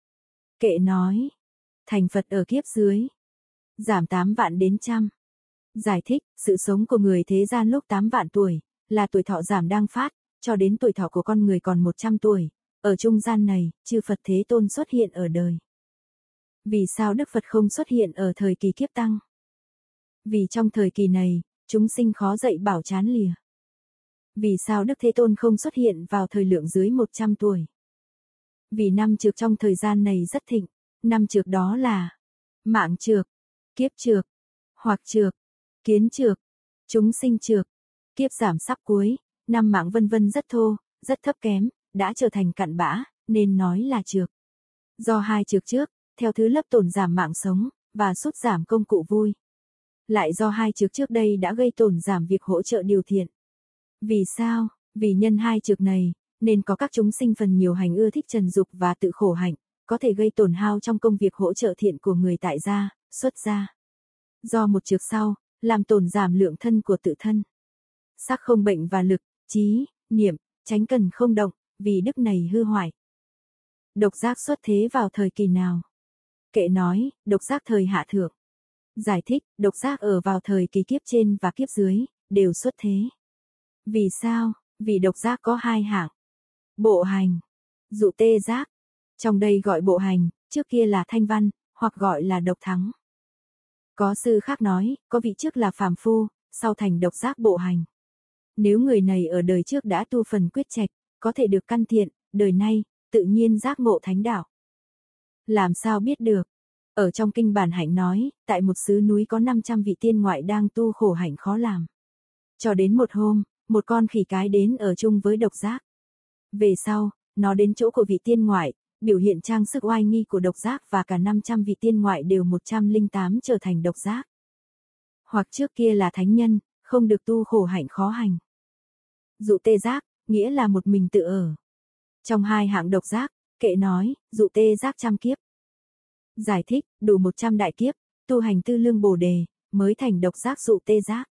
Kệ nói. Thành Phật ở kiếp dưới. Giảm tám vạn đến trăm. Giải thích, sự sống của người thế gian lúc tám vạn tuổi, là tuổi thọ giảm đang phát, cho đến tuổi thọ của con người còn một trăm tuổi. Ở trung gian này, chư Phật Thế Tôn xuất hiện ở đời. Vì sao Đức Phật không xuất hiện ở thời kỳ kiếp tăng? Vì trong thời kỳ này, chúng sinh khó dạy bảo chán lìa. Vì sao Đức Thế Tôn không xuất hiện vào thời lượng dưới một trăm tuổi? Vì năm trược trong thời gian này rất thịnh, năm trược đó là mạng trược, kiếp trược, hoặc trược, kiến trược, chúng sinh trược, kiếp giảm sắp cuối, năm mạng vân vân rất thô, rất thấp kém, đã trở thành cặn bã, nên nói là trược. Do hai trược trước, theo thứ lớp tổn giảm mạng sống, và sút giảm công cụ vui. Lại do hai trược trước đây đã gây tổn giảm việc hỗ trợ điều thiện. Vì sao? Vì nhân hai trược này, nên có các chúng sinh phần nhiều hành ưa thích trần dục và tự khổ hạnh, có thể gây tổn hao trong công việc hỗ trợ thiện của người tại gia, xuất gia. Do một trược sau, làm tổn giảm lượng thân của tự thân. Sắc không bệnh và lực, trí, niệm, chánh cần không động, vì đức này hư hoại. Độc giác xuất thế vào thời kỳ nào? Kệ nói, độc giác thời hạ thượng. Giải thích, độc giác ở vào thời kỳ kiếp trên và kiếp dưới, đều xuất thế. Vì sao? Vì độc giác có hai hạng. Bộ hành, dụ tê giác. Trong đây gọi bộ hành, trước kia là thanh văn, hoặc gọi là độc thắng. Có sư khác nói, có vị trước là phàm phu, sau thành độc giác bộ hành. Nếu người này ở đời trước đã tu phần quyết trạch, có thể được căn thiện, đời nay, tự nhiên giác ngộ thánh đạo. Làm sao biết được? Ở trong kinh bản hạnh nói, tại một xứ núi có năm trăm vị tiên ngoại đang tu khổ hạnh khó làm. Cho đến một hôm, một con khỉ cái đến ở chung với độc giác. Về sau, nó đến chỗ của vị tiên ngoại, biểu hiện trang sức oai nghi của độc giác và cả năm trăm vị tiên ngoại đều một trăm lẻ tám trở thành độc giác. Hoặc trước kia là thánh nhân, không được tu khổ hạnh khó hành. Dụ tê giác, nghĩa là một mình tự ở. Trong hai hạng độc giác, kệ nói, dụ tê giác trăm kiếp. Giải thích, đủ một trăm đại kiếp, tu hành tư lương bồ đề, mới thành độc giác dụ tê giác.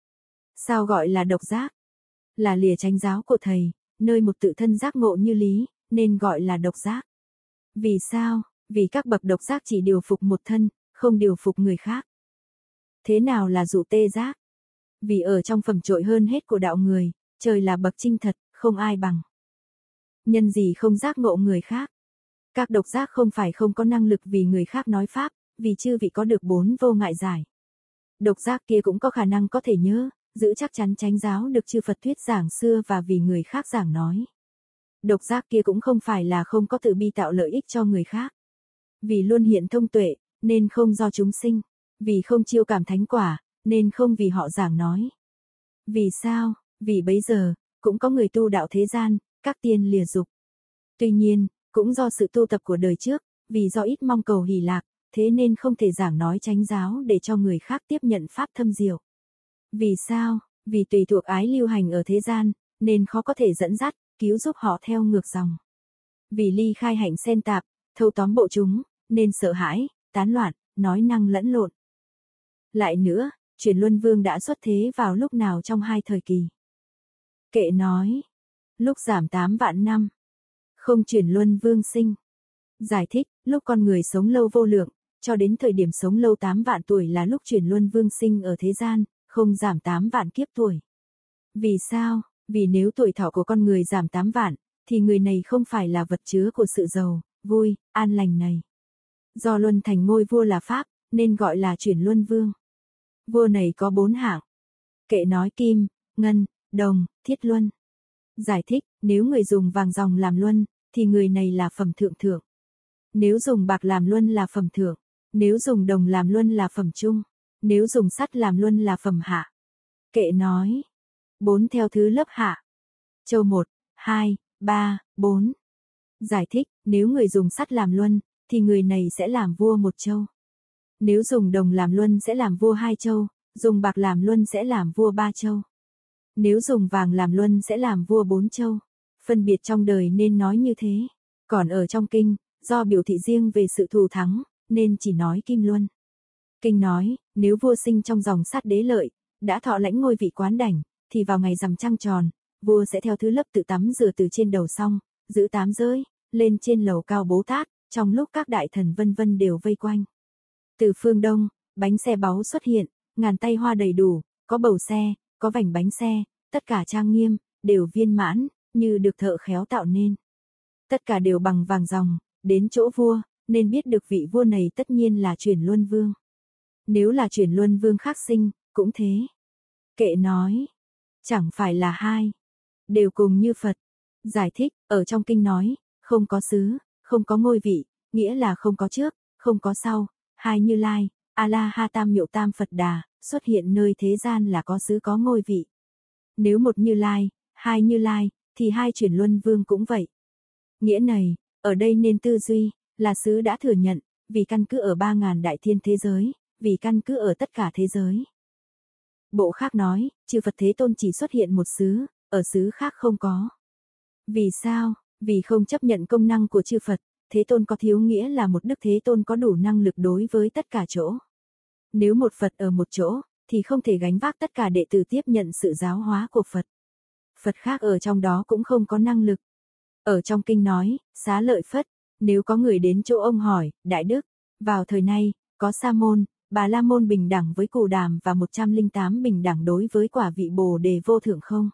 Sao gọi là độc giác? Là lìa chánh giáo của thầy, nơi một tự thân giác ngộ như lý, nên gọi là độc giác. Vì sao? Vì các bậc độc giác chỉ điều phục một thân, không điều phục người khác. Thế nào là dụ tê giác? Vì ở trong phẩm trội hơn hết của đạo người, trời là bậc chinh thật, không ai bằng. Nhân gì không giác ngộ người khác? Các độc giác không phải không có năng lực vì người khác nói pháp, vì chư vị có được bốn vô ngại giải. Độc giác kia cũng có khả năng có thể nhớ, giữ chắc chắn chánh giáo được chư Phật thuyết giảng xưa và vì người khác giảng nói. Độc giác kia cũng không phải là không có tự bi tạo lợi ích cho người khác. Vì luôn hiện thông tuệ, nên không do chúng sinh. Vì không chiêu cảm thánh quả, nên không vì họ giảng nói. Vì sao? Vì bấy giờ, cũng có người tu đạo thế gian, các tiên lìa dục. Tuy nhiên, cũng do sự tu tập của đời trước, vì do ít mong cầu hỷ lạc, thế nên không thể giảng nói chánh giáo để cho người khác tiếp nhận pháp thâm diệu. Vì sao? Vì tùy thuộc ái lưu hành ở thế gian, nên khó có thể dẫn dắt, cứu giúp họ theo ngược dòng. Vì ly khai hạnh xen tạp, thâu tóm bộ chúng, nên sợ hãi, tán loạn, nói năng lẫn lộn. Lại nữa, Chuyển Luân Vương đã xuất thế vào lúc nào trong hai thời kỳ? Kệ nói, lúc giảm tám vạn năm, không Chuyển Luân Vương sinh. Giải thích, lúc con người sống lâu vô lượng, cho đến thời điểm sống lâu tám vạn tuổi là lúc Chuyển Luân Vương sinh ở thế gian, không giảm tám vạn kiếp tuổi. Vì sao? Vì nếu tuổi thọ của con người giảm tám vạn, thì người này không phải là vật chứa của sự giàu, vui, an lành này. Do luân thành ngôi vua là Pháp, nên gọi là Chuyển Luân Vương. Vua này có bốn hạng. Kệ nói kim, ngân, đồng, thiết luân. Giải thích, nếu người dùng vàng ròng làm luân, thì người này là phẩm thượng thượng. Nếu dùng bạc làm luân là phẩm thượng. Nếu dùng đồng làm luân là phẩm trung. Nếu dùng sắt làm luân là phẩm hạ. Kệ nói, bốn theo thứ lớp hạ. Châu một, hai, ba, bốn. Giải thích, nếu người dùng sắt làm luân, thì người này sẽ làm vua một châu. Nếu dùng đồng làm luân sẽ làm vua hai châu, dùng bạc làm luân sẽ làm vua ba châu. Nếu dùng vàng làm luân sẽ làm vua bốn châu. Phân biệt trong đời nên nói như thế. Còn ở trong kinh, do biểu thị riêng về sự thù thắng, nên chỉ nói kim luân. Kinh nói, nếu vua sinh trong dòng sát đế lợi, đã thọ lãnh ngôi vị quán đảnh, thì vào ngày rằm trăng tròn, vua sẽ theo thứ lớp tự tắm rửa từ trên đầu xong, giữ tám giới, lên trên lầu cao Bố Tát, trong lúc các đại thần vân vân đều vây quanh. Từ phương đông, bánh xe báu xuất hiện, ngàn tay hoa đầy đủ, có bầu xe, có vành bánh xe, tất cả trang nghiêm, đều viên mãn, như được thợ khéo tạo nên. Tất cả đều bằng vàng ròng, đến chỗ vua, nên biết được vị vua này tất nhiên là Chuyển Luân Vương. Nếu là chuyển luân vương khác sinh, cũng thế. Kệ nói, chẳng phải là hai, đều cùng như Phật. Giải thích, ở trong kinh nói, không có xứ, không có ngôi vị, nghĩa là không có trước, không có sau, hai Như Lai, A-la-ha tam miệu tam Phật Đà, xuất hiện nơi thế gian là có xứ có ngôi vị. Nếu một Như Lai, hai Như Lai, thì hai chuyển luân vương cũng vậy. Nghĩa này, ở đây nên tư duy, là xứ đã thừa nhận, vì căn cứ ở ba ngàn đại thiên thế giới, vì căn cứ ở tất cả thế giới. Bộ khác nói, chư Phật Thế Tôn chỉ xuất hiện một xứ, ở xứ khác không có. Vì sao? Vì không chấp nhận công năng của chư Phật, Thế Tôn có thiếu nghĩa là một Đức Thế Tôn có đủ năng lực đối với tất cả chỗ. Nếu một Phật ở một chỗ, thì không thể gánh vác tất cả đệ tử tiếp nhận sự giáo hóa của Phật. Phật khác ở trong đó cũng không có năng lực. Ở trong kinh nói, Xá Lợi Phất, nếu có người đến chỗ ông hỏi, Đại Đức, vào thời nay, có Sa môn, Bà La môn bình đẳng với Cù Đàm và một trăm lẻ tám bình đẳng đối với quả vị Bồ Đề vô thượng không?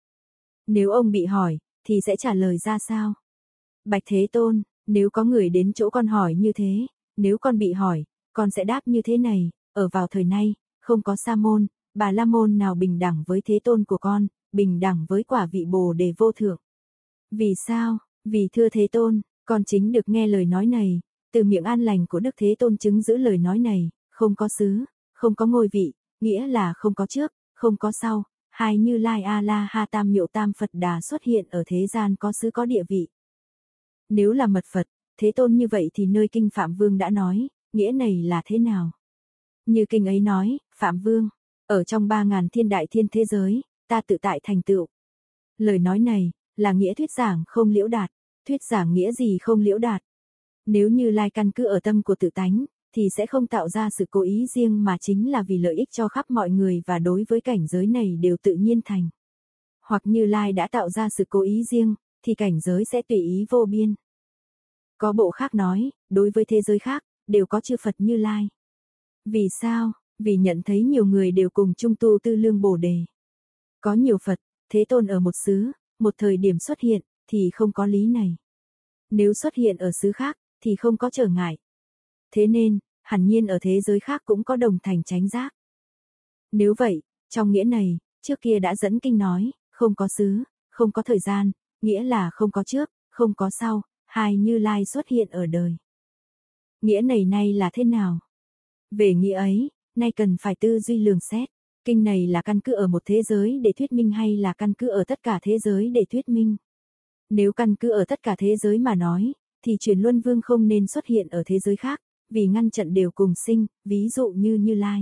Nếu ông bị hỏi, thì sẽ trả lời ra sao? Bạch Thế Tôn, nếu có người đến chỗ con hỏi như thế, nếu con bị hỏi, con sẽ đáp như thế này, ở vào thời nay, không có Sa môn, Bà La môn nào bình đẳng với Thế Tôn của con, bình đẳng với quả vị Bồ Đề vô thượng. Vì sao? Vì thưa Thế Tôn, con chính được nghe lời nói này, từ miệng an lành của Đức Thế Tôn chứng giữ lời nói này, không có xứ, không có ngôi vị, nghĩa là không có trước, không có sau, hai Như Lai A-la-ha tam miệu tam Phật Đà xuất hiện ở thế gian có xứ có địa vị. Nếu là mật Phật, Thế Tôn như vậy thì nơi kinh Phạm Vương đã nói, nghĩa này là thế nào? Như kinh ấy nói, Phạm Vương, ở trong ba ngàn thiên đại thiên thế giới, ta tự tại thành tựu. Lời nói này, là nghĩa thuyết giảng không liễu đạt, thuyết giảng nghĩa gì không liễu đạt? Nếu Như Lai căn cứ ở tâm của tự tánh, thì sẽ không tạo ra sự cố ý riêng mà chính là vì lợi ích cho khắp mọi người và đối với cảnh giới này đều tự nhiên thành. Hoặc Như Lai đã tạo ra sự cố ý riêng, thì cảnh giới sẽ tùy ý vô biên. Có bộ khác nói, đối với thế giới khác, đều có chư Phật Như Lai. Vì sao? Vì nhận thấy nhiều người đều cùng chung tu tư lương Bồ Đề. Có nhiều Phật, Thế Tôn ở một xứ, một thời điểm xuất hiện, thì không có lý này. Nếu xuất hiện ở xứ khác, thì không có trở ngại. Thế nên, hẳn nhiên ở thế giới khác cũng có đồng thành chánh giác. Nếu vậy, trong nghĩa này, trước kia đã dẫn kinh nói, không có xứ, không có thời gian, nghĩa là không có trước, không có sau, hai Như Lai xuất hiện ở đời. Nghĩa này nay là thế nào? Về nghĩa ấy, nay cần phải tư duy lường xét, kinh này là căn cứ ở một thế giới để thuyết minh hay là căn cứ ở tất cả thế giới để thuyết minh? Nếu căn cứ ở tất cả thế giới mà nói, thì chuyển luân vương không nên xuất hiện ở thế giới khác, vì ngăn trận đều cùng sinh, ví dụ như Như Lai.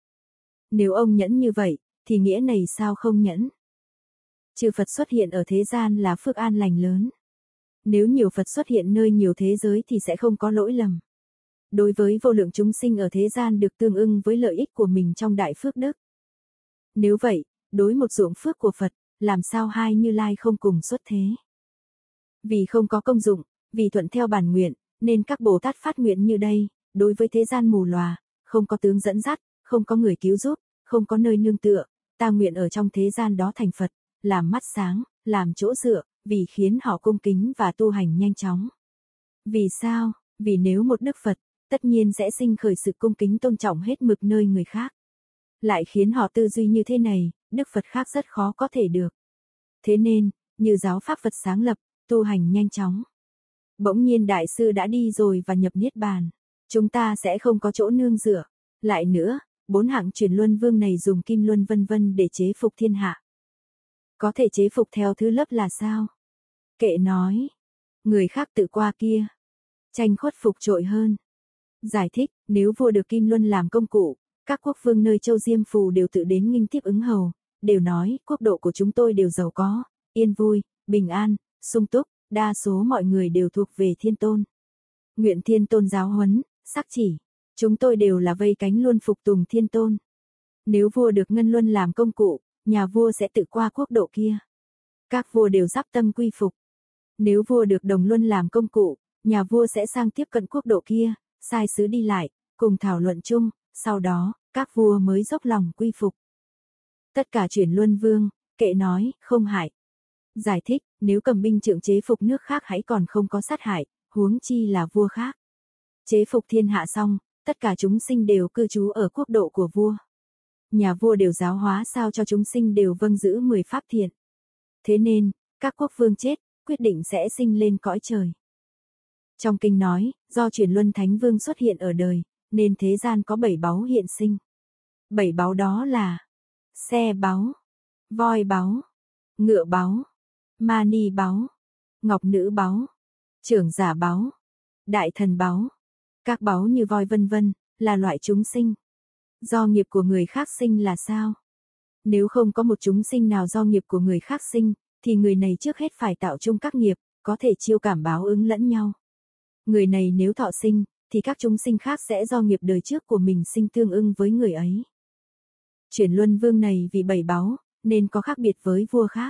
Nếu ông nhẫn như vậy, thì nghĩa này sao không nhẫn? Chư Phật xuất hiện ở thế gian là phước an lành lớn. Nếu nhiều Phật xuất hiện nơi nhiều thế giới thì sẽ không có lỗi lầm. Đối với vô lượng chúng sinh ở thế gian được tương ưng với lợi ích của mình trong đại phước đức. Nếu vậy, đối một ruộng phước của Phật, làm sao hai Như Lai không cùng xuất thế? Vì không có công dụng, vì thuận theo bản nguyện, nên các Bồ Tát phát nguyện như đây, đối với thế gian mù lòa, không có tướng dẫn dắt, không có người cứu giúp, không có nơi nương tựa, ta nguyện ở trong thế gian đó thành Phật, làm mắt sáng, làm chỗ dựa, vì khiến họ cung kính và tu hành nhanh chóng. Vì sao? Vì nếu một Đức Phật, tất nhiên sẽ sinh khởi sự cung kính tôn trọng hết mực nơi người khác. Lại khiến họ tư duy như thế này, Đức Phật khác rất khó có thể được. Thế nên, như giáo pháp Phật sáng lập, tu hành nhanh chóng. Bỗng nhiên Đại sư đã đi rồi và nhập Niết Bàn. Chúng ta sẽ không có chỗ nương dựa. Lại nữa, bốn hạng chuyển luân vương này dùng kim luân vân vân để chế phục thiên hạ. Có thể chế phục theo thứ lớp là sao? Kệ nói. Người khác tự qua kia. Tranh khuất phục trội hơn. Giải thích, nếu vua được kim luân làm công cụ, các quốc vương nơi châu Diêm Phù đều tự đến nghinh tiếp ứng hầu, đều nói, quốc độ của chúng tôi đều giàu có, yên vui, bình an, sung túc, đa số mọi người đều thuộc về Thiên Tôn. Nguyện Thiên Tôn giáo huấn, sắc chỉ, chúng tôi đều là vây cánh luôn phục tùng Thiên Tôn. Nếu vua được ngân luân làm công cụ, nhà vua sẽ tự qua quốc độ kia. Các vua đều giáp tâm quy phục. Nếu vua được đồng luân làm công cụ, nhà vua sẽ sang tiếp cận quốc độ kia, sai sứ đi lại, cùng thảo luận chung, sau đó, các vua mới dốc lòng quy phục. Tất cả chuyển luân vương, kệ nói, không hại. Giải thích, nếu cầm binh trượng chế phục nước khác hãy còn không có sát hại, huống chi là vua khác. Chế phục thiên hạ xong, Tất cả chúng sinh đều cư trú ở quốc độ của vua. Nhà vua đều giáo hóa sao cho chúng sinh đều vâng giữ mười pháp thiện. Thế nên, các quốc vương chết, quyết định sẽ sinh lên cõi trời. Trong kinh nói, do chuyển luân thánh vương xuất hiện ở đời, nên thế gian có bảy báu hiện sinh. Bảy báu đó là xe báu, voi báu, ngựa báu, mani báu, ngọc nữ báu, trưởng giả báu, đại thần báu. Các báu như voi vân vân, là loại chúng sinh. Do nghiệp của người khác sinh là sao? Nếu không có một chúng sinh nào do nghiệp của người khác sinh, thì người này trước hết phải tạo chung các nghiệp, có thể chiêu cảm báo ứng lẫn nhau. Người này nếu thọ sinh, thì các chúng sinh khác sẽ do nghiệp đời trước của mình sinh tương ưng với người ấy. Chuyển luân vương này vì bảy báu, nên có khác biệt với vua khác.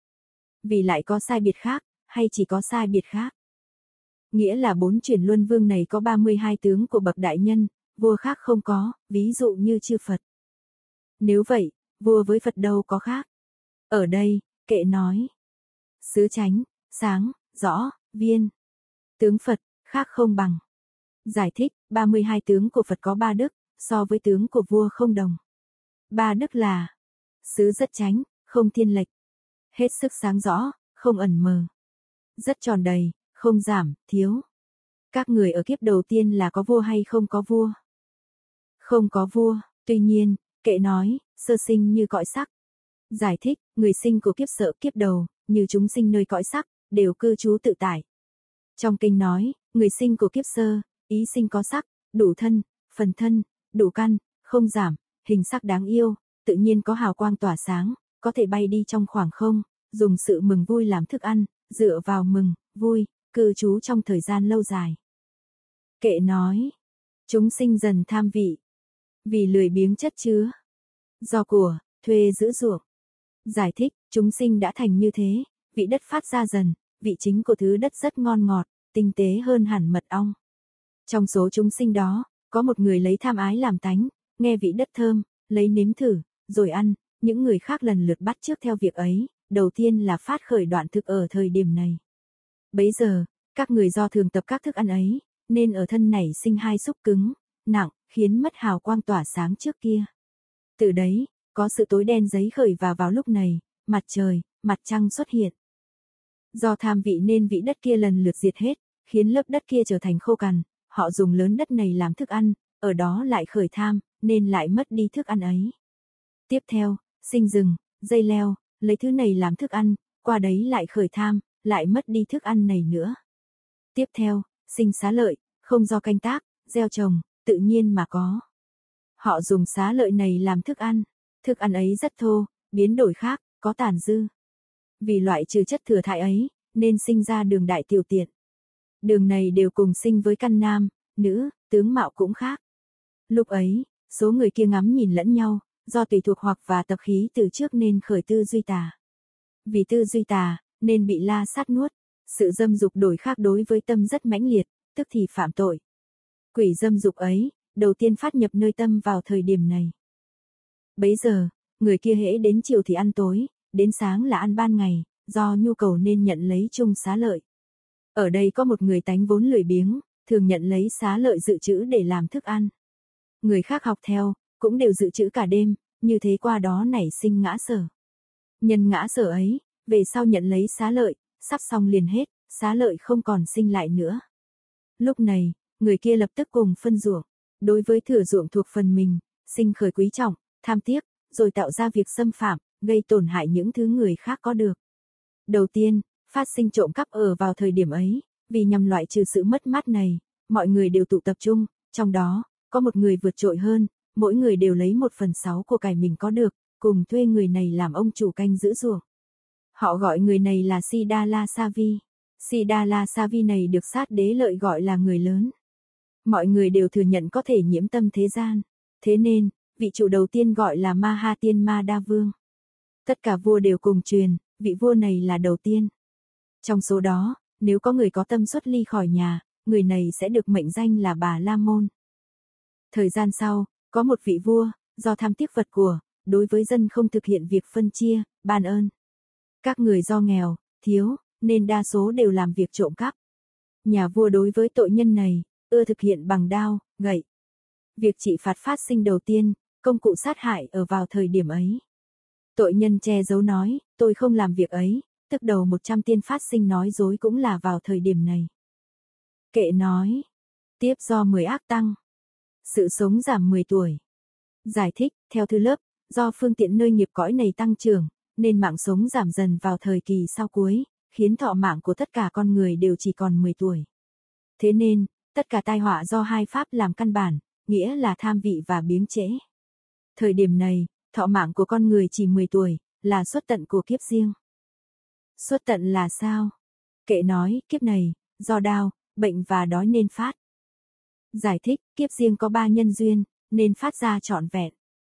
Vì lại có sai biệt khác, hay chỉ có sai biệt khác? Nghĩa là bốn chuyển luân vương này có ba mươi hai tướng của bậc đại nhân, vua khác không có, ví dụ như chư Phật. Nếu vậy, vua với Phật đâu có khác? Ở đây, kệ nói. Xứ chánh, sáng, rõ, viên. Tướng Phật, khác không bằng. Giải thích, ba mươi hai tướng của Phật có ba đức, so với tướng của vua không đồng. Ba đức là xứ rất chánh, không thiên lệch. Hết sức sáng rõ, không ẩn mờ. Rất tròn đầy, không giảm, thiếu. Các người ở kiếp đầu tiên là có vua hay không có vua? Không có vua, tuy nhiên, kệ nói, sơ sinh như cõi sắc. Giải thích, người sinh của kiếp sợ kiếp đầu, như chúng sinh nơi cõi sắc, đều cư trú tự tại. Trong kinh nói, người sinh của kiếp sơ, ý sinh có sắc, đủ thân, phần thân, đủ căn, không giảm, hình sắc đáng yêu, tự nhiên có hào quang tỏa sáng, có thể bay đi trong khoảng không, dùng sự mừng vui làm thức ăn, dựa vào mừng, vui, cư trú trong thời gian lâu dài. Kệ nói, chúng sinh dần tham vị, vì lười biếng chất chứa, do của, thuê giữ ruộng. Giải thích, chúng sinh đã thành như thế, vị đất phát ra dần, vị chính của thứ đất rất ngon ngọt, tinh tế hơn hẳn mật ong. Trong số chúng sinh đó, có một người lấy tham ái làm tánh, nghe vị đất thơm, lấy nếm thử, rồi ăn, những người khác lần lượt bắt chước theo việc ấy, đầu tiên là phát khởi đoạn thực ở thời điểm này. Bấy giờ, các người do thường tập các thức ăn ấy, nên ở thân này sinh hai xúc cứng, nặng, khiến mất hào quang tỏa sáng trước kia. Từ đấy, có sự tối đen giấy khởi và vào lúc này, mặt trời, mặt trăng xuất hiện. Do tham vị nên vị đất kia lần lượt diệt hết, khiến lớp đất kia trở thành khô cằn, họ dùng lớn đất này làm thức ăn, ở đó lại khởi tham, nên lại mất đi thức ăn ấy. Tiếp theo, sinh rừng, dây leo, lấy thứ này làm thức ăn, qua đấy lại khởi tham, lại mất đi thức ăn này nữa. Tiếp theo, sinh xá lợi, không do canh tác, gieo trồng, tự nhiên mà có. Họ dùng xá lợi này làm thức ăn, thức ăn ấy rất thô, biến đổi khác, có tàn dư. Vì loại trừ chất thừa thải ấy, nên sinh ra đường đại tiểu tiện. Đường này đều cùng sinh với căn nam, nữ, tướng mạo cũng khác. Lúc ấy, số người kia ngắm nhìn lẫn nhau, do tùy thuộc hoặc và tập khí từ trước nên khởi tư duy tà. Vì tư duy tà, nên bị la sát nuốt. Sự dâm dục đổi khác đối với tâm rất mãnh liệt, tức thì phạm tội. Quỷ dâm dục ấy, đầu tiên phát nhập nơi tâm vào thời điểm này. Bấy giờ, người kia hễ đến chiều thì ăn tối, đến sáng là ăn ban ngày, do nhu cầu nên nhận lấy chung xá lợi. Ở đây có một người tánh vốn lười biếng, thường nhận lấy xá lợi dự trữ để làm thức ăn. Người khác học theo, cũng đều dự trữ cả đêm, như thế qua đó nảy sinh ngã sở. Nhân ngã sở ấy, về sau nhận lấy xá lợi, sắp xong liền hết, xá lợi không còn sinh lại nữa. Lúc này, người kia lập tức cùng phân ruộng, đối với thửa ruộng thuộc phần mình, sinh khởi quý trọng, tham tiếc, rồi tạo ra việc xâm phạm, gây tổn hại những thứ người khác có được. Đầu tiên, phát sinh trộm cắp ở vào thời điểm ấy, vì nhằm loại trừ sự mất mát này, mọi người đều tụ tập trung, trong đó, có một người vượt trội hơn, mỗi người đều lấy một phần sáu của cải mình có được, cùng thuê người này làm ông chủ canh giữ ruộng. Họ gọi người này là Sidala Savi. Sidala Savi này được sát đế lợi gọi là người lớn. Mọi người đều thừa nhận có thể nhiễm tâm thế gian. Thế nên, vị chủ đầu tiên gọi là Maha Tiên Ma Đa Vương. Tất cả vua đều cùng truyền, vị vua này là đầu tiên. Trong số đó, nếu có người có tâm xuất ly khỏi nhà, người này sẽ được mệnh danh là Bà La Môn. Thời gian sau, có một vị vua, do tham tiếc vật của, đối với dân không thực hiện việc phân chia, ban ơn. Các người do nghèo, thiếu, nên đa số đều làm việc trộm cắp. Nhà vua đối với tội nhân này, ưa thực hiện bằng đao, gậy. Việc trị phạt phát sinh đầu tiên, công cụ sát hại ở vào thời điểm ấy. Tội nhân che giấu nói, tôi không làm việc ấy, tức đầu một trăm tiên phát sinh nói dối cũng là vào thời điểm này. Kệ nói, tiếp do mười ác tăng, sự sống giảm mười tuổi. Giải thích, theo thư lớp, do phương tiện nơi nghiệp cõi này tăng trưởng, nên mạng sống giảm dần vào thời kỳ sau cuối, khiến thọ mạng của tất cả con người đều chỉ còn mười tuổi. Thế nên, tất cả tai họa do hai pháp làm căn bản, nghĩa là tham vị và biếng trễ. Thời điểm này, thọ mạng của con người chỉ mười tuổi, là xuất tận của kiếp riêng. Xuất tận là sao? Kệ nói, kiếp này, do đau, bệnh và đói nên phát. Giải thích, kiếp riêng có ba nhân duyên, nên phát ra trọn vẹn.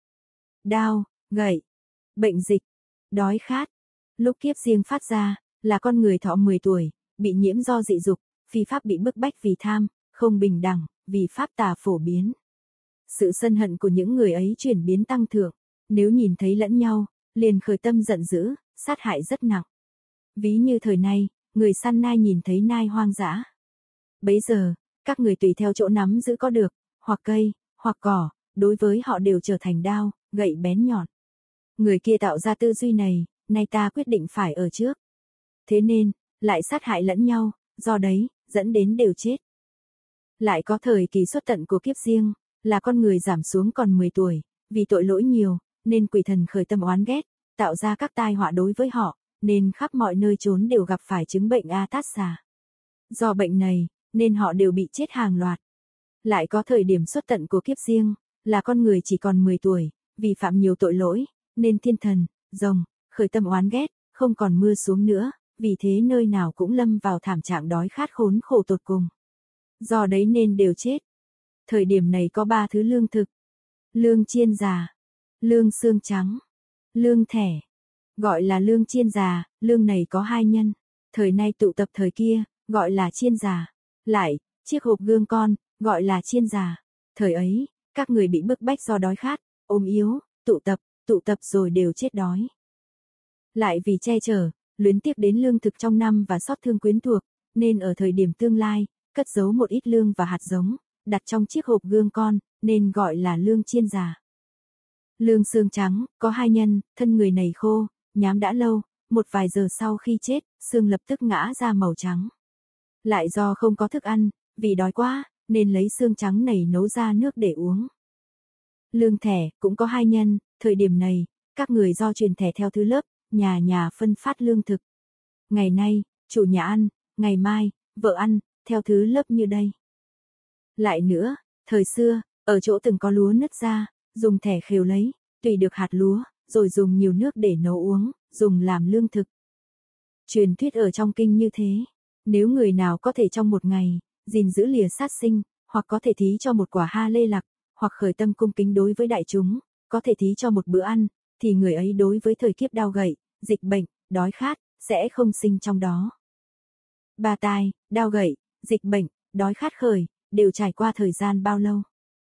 Đau, gậy, bệnh dịch, đói khát. Lúc kiếp riêng phát ra, là con người thọ mười tuổi, bị nhiễm do dị dục, phi pháp bị bức bách vì tham, không bình đẳng, vì pháp tà phổ biến. Sự sân hận của những người ấy chuyển biến tăng thượng, nếu nhìn thấy lẫn nhau, liền khởi tâm giận dữ, sát hại rất nặng. Ví như thời nay, người săn nai nhìn thấy nai hoang dã. Bấy giờ, các người tùy theo chỗ nắm giữ có được, hoặc cây, hoặc cỏ, đối với họ đều trở thành đao, gậy bén nhọn. Người kia tạo ra tư duy này, nay ta quyết định phải ở trước. Thế nên, lại sát hại lẫn nhau, do đấy, dẫn đến đều chết. Lại có thời kỳ xuất tận của kiếp riêng, là con người giảm xuống còn mười tuổi, vì tội lỗi nhiều, nên quỷ thần khởi tâm oán ghét, tạo ra các tai họa đối với họ, nên khắp mọi nơi trốn đều gặp phải chứng bệnh A Tát Xà. Do bệnh này, nên họ đều bị chết hàng loạt. Lại có thời điểm xuất tận của kiếp riêng, là con người chỉ còn mười tuổi, vì phạm nhiều tội lỗi, nên thiên thần, rồng, khởi tâm oán ghét, không còn mưa xuống nữa, vì thế nơi nào cũng lâm vào thảm trạng đói khát khốn khổ tột cùng. Do đấy nên đều chết. Thời điểm này có ba thứ lương thực. Lương chiên già, lương xương trắng, lương thẻ. Gọi là lương chiên già, lương này có hai nhân. Thời nay tụ tập thời kia, gọi là chiên già. Lại, chiếc hộp gương con, gọi là chiên già. Thời ấy, các người bị bức bách do đói khát, ốm yếu, tụ tập, tụ tập rồi đều chết đói. Lại vì che chở, luyến tiếc đến lương thực trong năm và xót thương quyến thuộc, nên ở thời điểm tương lai, cất giấu một ít lương và hạt giống, đặt trong chiếc hộp gương con, nên gọi là lương chiên già. Lương xương trắng, có hai nhân, thân người này khô, nhám đã lâu, một vài giờ sau khi chết, xương lập tức ngã ra màu trắng. Lại do không có thức ăn, vì đói quá, nên lấy xương trắng này nấu ra nước để uống. Lương thẻ, cũng có hai nhân, thời điểm này, các người do truyền thẻ theo thứ lớp, nhà nhà phân phát lương thực. Ngày nay, chủ nhà ăn, ngày mai, vợ ăn, theo thứ lớp như đây. Lại nữa, thời xưa, ở chỗ từng có lúa nứt ra, dùng thẻ khều lấy, tùy được hạt lúa, rồi dùng nhiều nước để nấu uống, dùng làm lương thực. Truyền thuyết ở trong kinh như thế, nếu người nào có thể trong một ngày, gìn giữ lìa sát sinh, hoặc có thể thí cho một quả ha lê lạc, hoặc khởi tâm cung kính đối với đại chúng, có thể thí cho một bữa ăn, thì người ấy đối với thời kiếp đau gậy, dịch bệnh, đói khát, sẽ không sinh trong đó. Ba tai, đau gậy, dịch bệnh, đói khát khởi, đều trải qua thời gian bao lâu?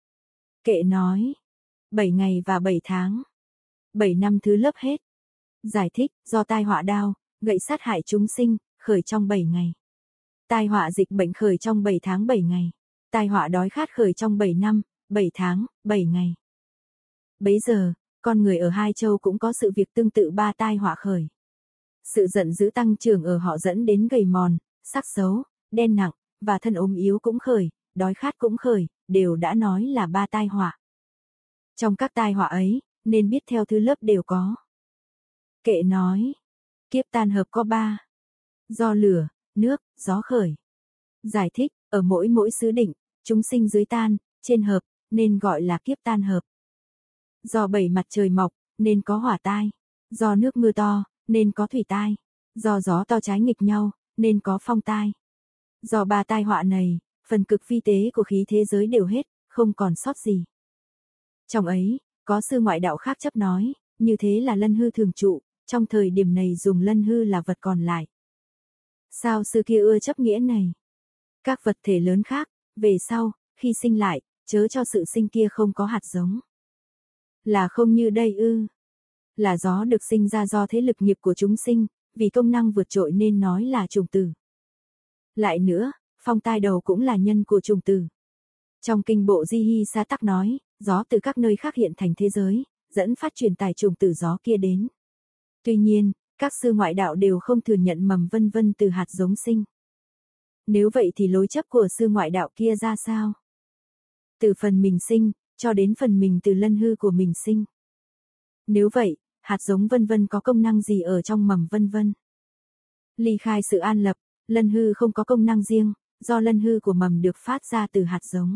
Kệ nói, bảy ngày và bảy tháng. bảy năm thứ lớp hết. Giải thích, do tai họa đau, gậy sát hại chúng sinh, khởi trong bảy ngày. Tai họa dịch bệnh khởi trong bảy tháng bảy ngày. Tai họa đói khát khởi trong bảy năm, bảy tháng, bảy ngày. Bấy giờ, con người ở hai châu cũng có sự việc tương tự ba tai họa khởi. Sự giận dữ tăng trưởng ở họ dẫn đến gầy mòn, sắc xấu, đen nặng, và thân ốm yếu cũng khởi, đói khát cũng khởi, đều đã nói là ba tai họa. Trong các tai họa ấy, nên biết theo thứ lớp đều có. Kệ nói, kiếp tan hợp có ba. Do lửa, nước, gió khởi. Giải thích, ở mỗi mỗi xứ định, chúng sinh dưới tan, trên hợp, nên gọi là kiếp tan hợp. Do bảy mặt trời mọc, nên có hỏa tai. Do nước mưa to, nên có thủy tai. Do gió to trái nghịch nhau, nên có phong tai. Do ba tai họa này, phần cực vi tế của khí thế giới đều hết, không còn sót gì. Trong ấy, có sư ngoại đạo khác chấp nói, như thế là lân hư thường trụ, trong thời điểm này dùng lân hư là vật còn lại. Sao sư kia ưa chấp nghĩa này? Các vật thể lớn khác, về sau, khi sinh lại, chớ cho sự sinh kia không có hạt giống. Là không như đây ư. Là gió được sinh ra do thế lực nghiệp của chúng sinh, vì công năng vượt trội nên nói là trùng tử. Lại nữa, phong tai đầu cũng là nhân của trùng tử. Trong kinh bộ Di Hy Sa Tắc nói, gió từ các nơi khác hiện thành thế giới, dẫn phát truyền tải trùng từ gió kia đến. Tuy nhiên, các sư ngoại đạo đều không thừa nhận mầm vân vân từ hạt giống sinh. Nếu vậy thì lối chấp của sư ngoại đạo kia ra sao? Từ phần mình sinh, cho đến phần mình từ lân hư của mình sinh. Nếu vậy, hạt giống vân vân có công năng gì ở trong mầm vân vân? Ly khai sự an lập, lân hư không có công năng riêng, do lân hư của mầm được phát ra từ hạt giống.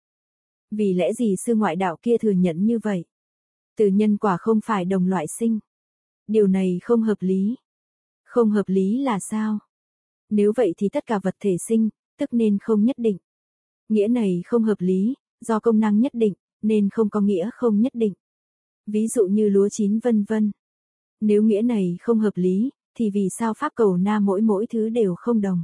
Vì lẽ gì sư ngoại đạo kia thừa nhận như vậy? Từ nhân quả không phải đồng loại sinh. Điều này không hợp lý. Không hợp lý là sao? Nếu vậy thì tất cả vật thể sinh, tức nên không nhất định. Nghĩa này không hợp lý, do công năng nhất định, nên không có nghĩa không nhất định. Ví dụ như lúa chín vân vân. Nếu nghĩa này không hợp lý, thì vì sao pháp cầu na mỗi mỗi thứ đều không đồng?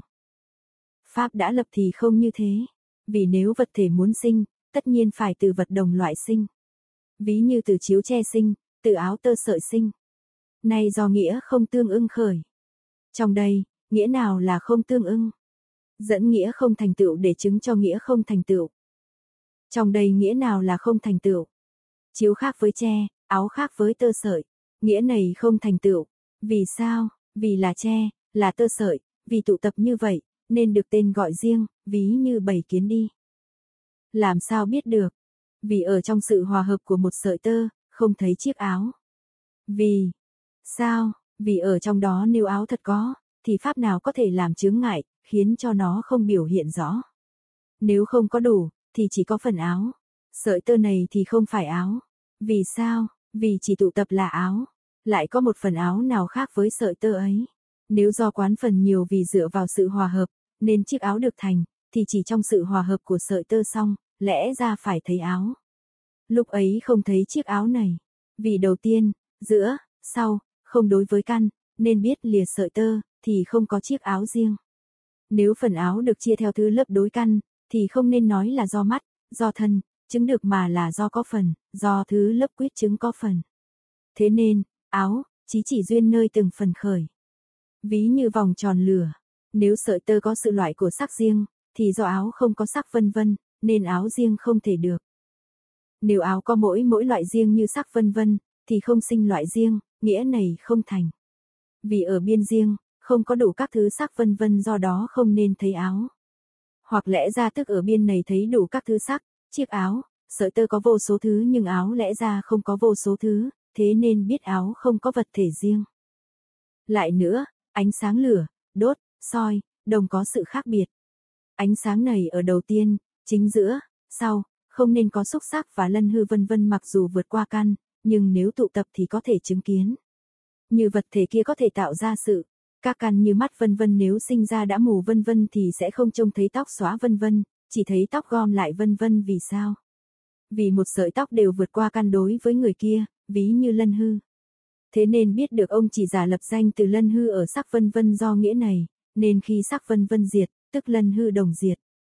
Pháp đã lập thì không như thế. Vì nếu vật thể muốn sinh, tất nhiên phải từ vật đồng loại sinh. Ví như từ chiếu tre sinh, từ áo tơ sợi sinh. Nay do nghĩa không tương ưng khởi. Trong đây, nghĩa nào là không tương ưng? Dẫn nghĩa không thành tựu để chứng cho nghĩa không thành tựu. Trong đây nghĩa nào là không thành tựu? Chiếu khác với tre, áo khác với tơ sợi. Nghĩa này không thành tựu. Vì sao? Vì là tre, là tơ sợi, vì tụ tập như vậy, nên được tên gọi riêng, ví như bầy kiến đi. Làm sao biết được? Vì ở trong sự hòa hợp của một sợi tơ, không thấy chiếc áo. Vì sao? Vì ở trong đó nếu áo thật có, thì pháp nào có thể làm chướng ngại, khiến cho nó không biểu hiện rõ. Nếu không có đủ, thì chỉ có phần áo. Sợi tơ này thì không phải áo. Vì sao? Vì chỉ tụ tập là áo. Lại có một phần áo nào khác với sợi tơ ấy. Nếu do quán phần nhiều vì dựa vào sự hòa hợp, nên chiếc áo được thành, thì chỉ trong sự hòa hợp của sợi tơ xong, lẽ ra phải thấy áo. Lúc ấy không thấy chiếc áo này. Vì đầu tiên, giữa, sau, không đối với căn, nên biết lìa sợi tơ, thì không có chiếc áo riêng. Nếu phần áo được chia theo thứ lớp đối căn, thì không nên nói là do mắt, do thân, chứng được mà là do có phần, do thứ lớp quyết chứng có phần. Thế nên, áo, chí chỉ duyên nơi từng phần khởi. Ví như vòng tròn lửa, nếu sợi tơ có sự loại của sắc riêng, thì do áo không có sắc vân vân, nên áo riêng không thể được. Nếu áo có mỗi mỗi loại riêng như sắc vân vân, thì không sinh loại riêng, nghĩa này không thành. Vì ở biên riêng, không có đủ các thứ sắc vân vân do đó không nên thấy áo. Hoặc lẽ ra tức ở biên này thấy đủ các thứ sắc, chiếc áo, sợi tơ có vô số thứ nhưng áo lẽ ra không có vô số thứ, thế nên biết áo không có vật thể riêng. Lại nữa, ánh sáng lửa, đốt, soi, đồng có sự khác biệt. Ánh sáng này ở đầu tiên, chính giữa, sau, không nên có xúc sắc và lân hư vân vân mặc dù vượt qua căn, nhưng nếu tụ tập thì có thể chứng kiến. Như vật thể kia có thể tạo ra sự, các căn như mắt vân vân nếu sinh ra đã mù vân vân thì sẽ không trông thấy tóc xóa vân vân, chỉ thấy tóc gom lại vân vân vì sao? Vì một sợi tóc đều vượt qua căn đối với người kia, ví như lân hư. Thế nên biết được ông chỉ giả lập danh từ lân hư ở sắc vân vân do nghĩa này, nên khi sắc vân vân diệt, tức lân hư đồng diệt.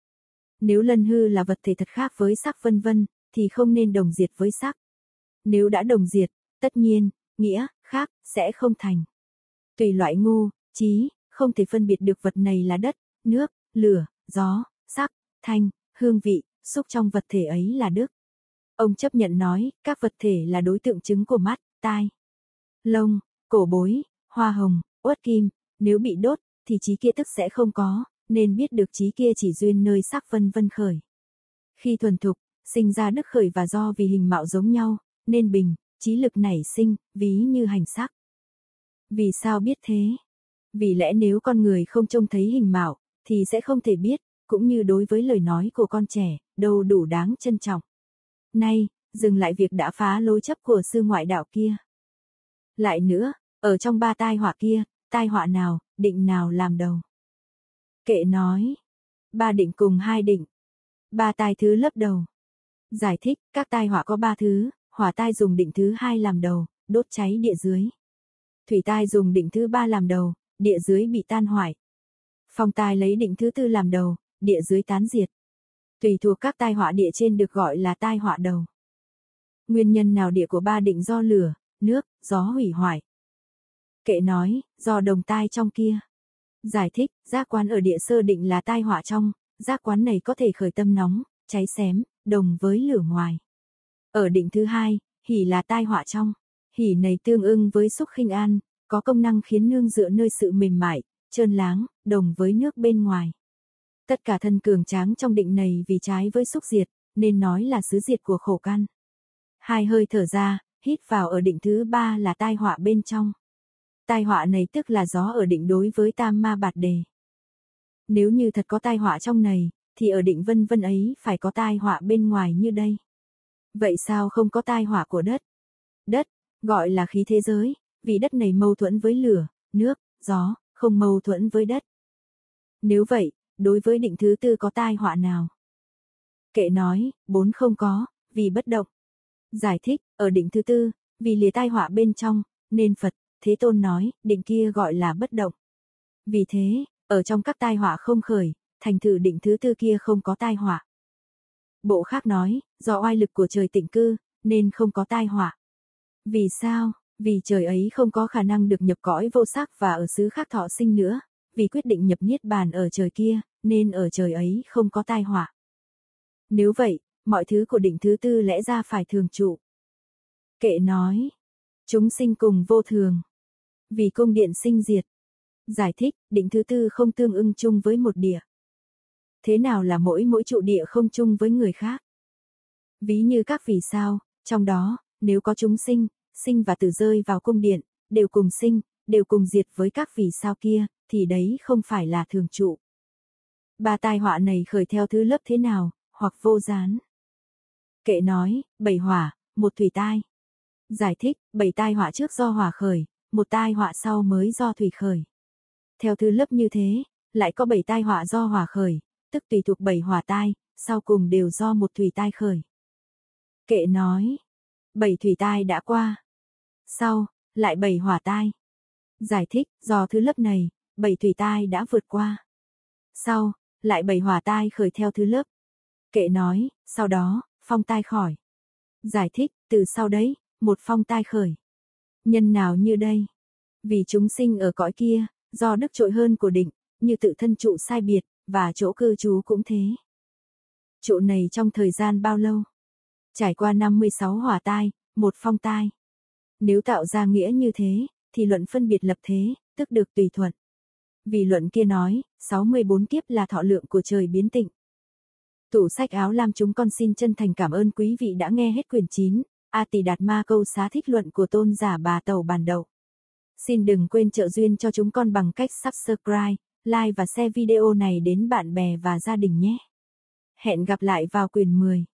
Nếu lân hư là vật thể thật khác với sắc vân vân, thì không nên đồng diệt với sắc. Nếu đã đồng diệt, tất nhiên, nghĩa, khác, sẽ không thành. Tùy loại ngu, trí, không thể phân biệt được vật này là đất, nước, lửa, gió, sắc, thanh, hương vị, xúc trong vật thể ấy là đức. Ông chấp nhận nói, các vật thể là đối tượng chứng của mắt, tai, lông, cổ bối, hoa hồng, uất kim, nếu bị đốt, thì trí kia tức sẽ không có, nên biết được trí kia chỉ duyên nơi sắc vân vân khởi. Khi thuần thục, sinh ra đức khởi và do vì hình mạo giống nhau, nên bình, trí lực nảy sinh, ví như hành sắc. Vì sao biết thế? Vì lẽ nếu con người không trông thấy hình mạo, thì sẽ không thể biết, cũng như đối với lời nói của con trẻ, đâu đủ đáng trân trọng. Nay, dừng lại việc đã phá lối chấp của sư ngoại đạo kia. Lại nữa, ở trong ba tai họa kia, tai họa nào, định nào làm đầu? Kệ nói, ba định cùng hai định, ba tai thứ lớp đầu. Giải thích, các tai họa có ba thứ, hỏa tai dùng định thứ hai làm đầu, đốt cháy địa dưới. Thủy tai dùng định thứ ba làm đầu, địa dưới bị tan hoại. Phong tai lấy định thứ tư làm đầu, địa dưới tán diệt. Tùy thuộc các tai họa địa trên được gọi là tai họa đầu. Nguyên nhân nào địa của ba định do lửa, nước, gió hủy hoại? Kệ nói, do đồng tai trong kia. Giải thích, giác quán ở địa sơ định là tai họa trong, giác quán này có thể khởi tâm nóng, cháy xém, đồng với lửa ngoài. Ở định thứ hai, hỉ là tai họa trong. Hỉ này tương ưng với xúc khinh an, có công năng khiến nương dựa nơi sự mềm mại, trơn láng, đồng với nước bên ngoài. Tất cả thân cường tráng trong định này vì trái với xúc diệt, nên nói là xứ diệt của khổ căn. Hai hơi thở ra, hít vào ở định thứ ba là tai họa bên trong. Tai họa này tức là gió ở định đối với tam ma bạt đề. Nếu như thật có tai họa trong này, thì ở định vân vân ấy phải có tai họa bên ngoài như đây. Vậy sao không có tai họa của đất? Đất, gọi là khí thế giới, vì đất này mâu thuẫn với lửa, nước, gió, không mâu thuẫn với đất. Nếu vậy, đối với định thứ tư có tai họa nào? Kệ nói, bốn không có, vì bất động. Giải thích, ở định thứ tư, vì lìa tai họa bên trong, nên Phật, Thế Tôn nói, định kia gọi là bất động. Vì thế, ở trong các tai họa không khởi, thành thử định thứ tư kia không có tai họa. Bộ khác nói, do oai lực của trời tịnh cư, nên không có tai họa. Vì sao? Vì trời ấy không có khả năng được nhập cõi vô sắc và ở xứ khác thọ sinh nữa, vì quyết định nhập niết bàn ở trời kia, nên ở trời ấy không có tai họa. Nếu vậy, mọi thứ của định thứ tư lẽ ra phải thường trụ. Kệ nói, chúng sinh cùng vô thường, vì cung điện sinh diệt. Giải thích, định thứ tư không tương ưng chung với một địa. Thế nào là mỗi mỗi trụ địa không chung với người khác? Ví như các vì sao, trong đó, nếu có chúng sinh, sinh và tử rơi vào cung điện, đều cùng sinh, đều cùng diệt với các vì sao kia, thì đấy không phải là thường trụ. Ba tai họa này khởi theo thứ lớp thế nào, hoặc vô gián. Kệ nói, bảy hỏa, một thủy tai. Giải thích, bảy tai họa trước do hỏa khởi, một tai họa sau mới do thủy khởi. Theo thứ lớp như thế, lại có bảy tai họa do hỏa khởi, tức tùy thuộc bảy hỏa tai, sau cùng đều do một thủy tai khởi. Kệ nói, bảy thủy tai đã qua. Sau, lại bảy hỏa tai. Giải thích, do thứ lớp này, bảy thủy tai đã vượt qua. Sau, lại bảy hỏa tai khởi theo thứ lớp. Kệ nói, sau đó, phong tai khỏi. Giải thích, từ sau đấy, một phong tai khởi. Nhân nào như đây? Vì chúng sinh ở cõi kia, do đức trội hơn của định, như tự thân trụ sai biệt, và chỗ cư trú cũng thế. Trụ này trong thời gian bao lâu? Trải qua năm mươi sáu hỏa tai, một phong tai. Nếu tạo ra nghĩa như thế, thì luận phân biệt lập thế, tức được tùy thuận. Vì luận kia nói, sáu mươi bốn kiếp là thọ lượng của trời biến tịnh. Tủ sách áo lam chúng con xin chân thành cảm ơn quý vị đã nghe hết quyển chín, A Tỳ Đạt Ma Câu Xá Thích Luận của Tôn giả Bà Tẩu Bàn Đậu. Xin đừng quên trợ duyên cho chúng con bằng cách subscribe, like và share video này đến bạn bè và gia đình nhé. Hẹn gặp lại vào quyển mười.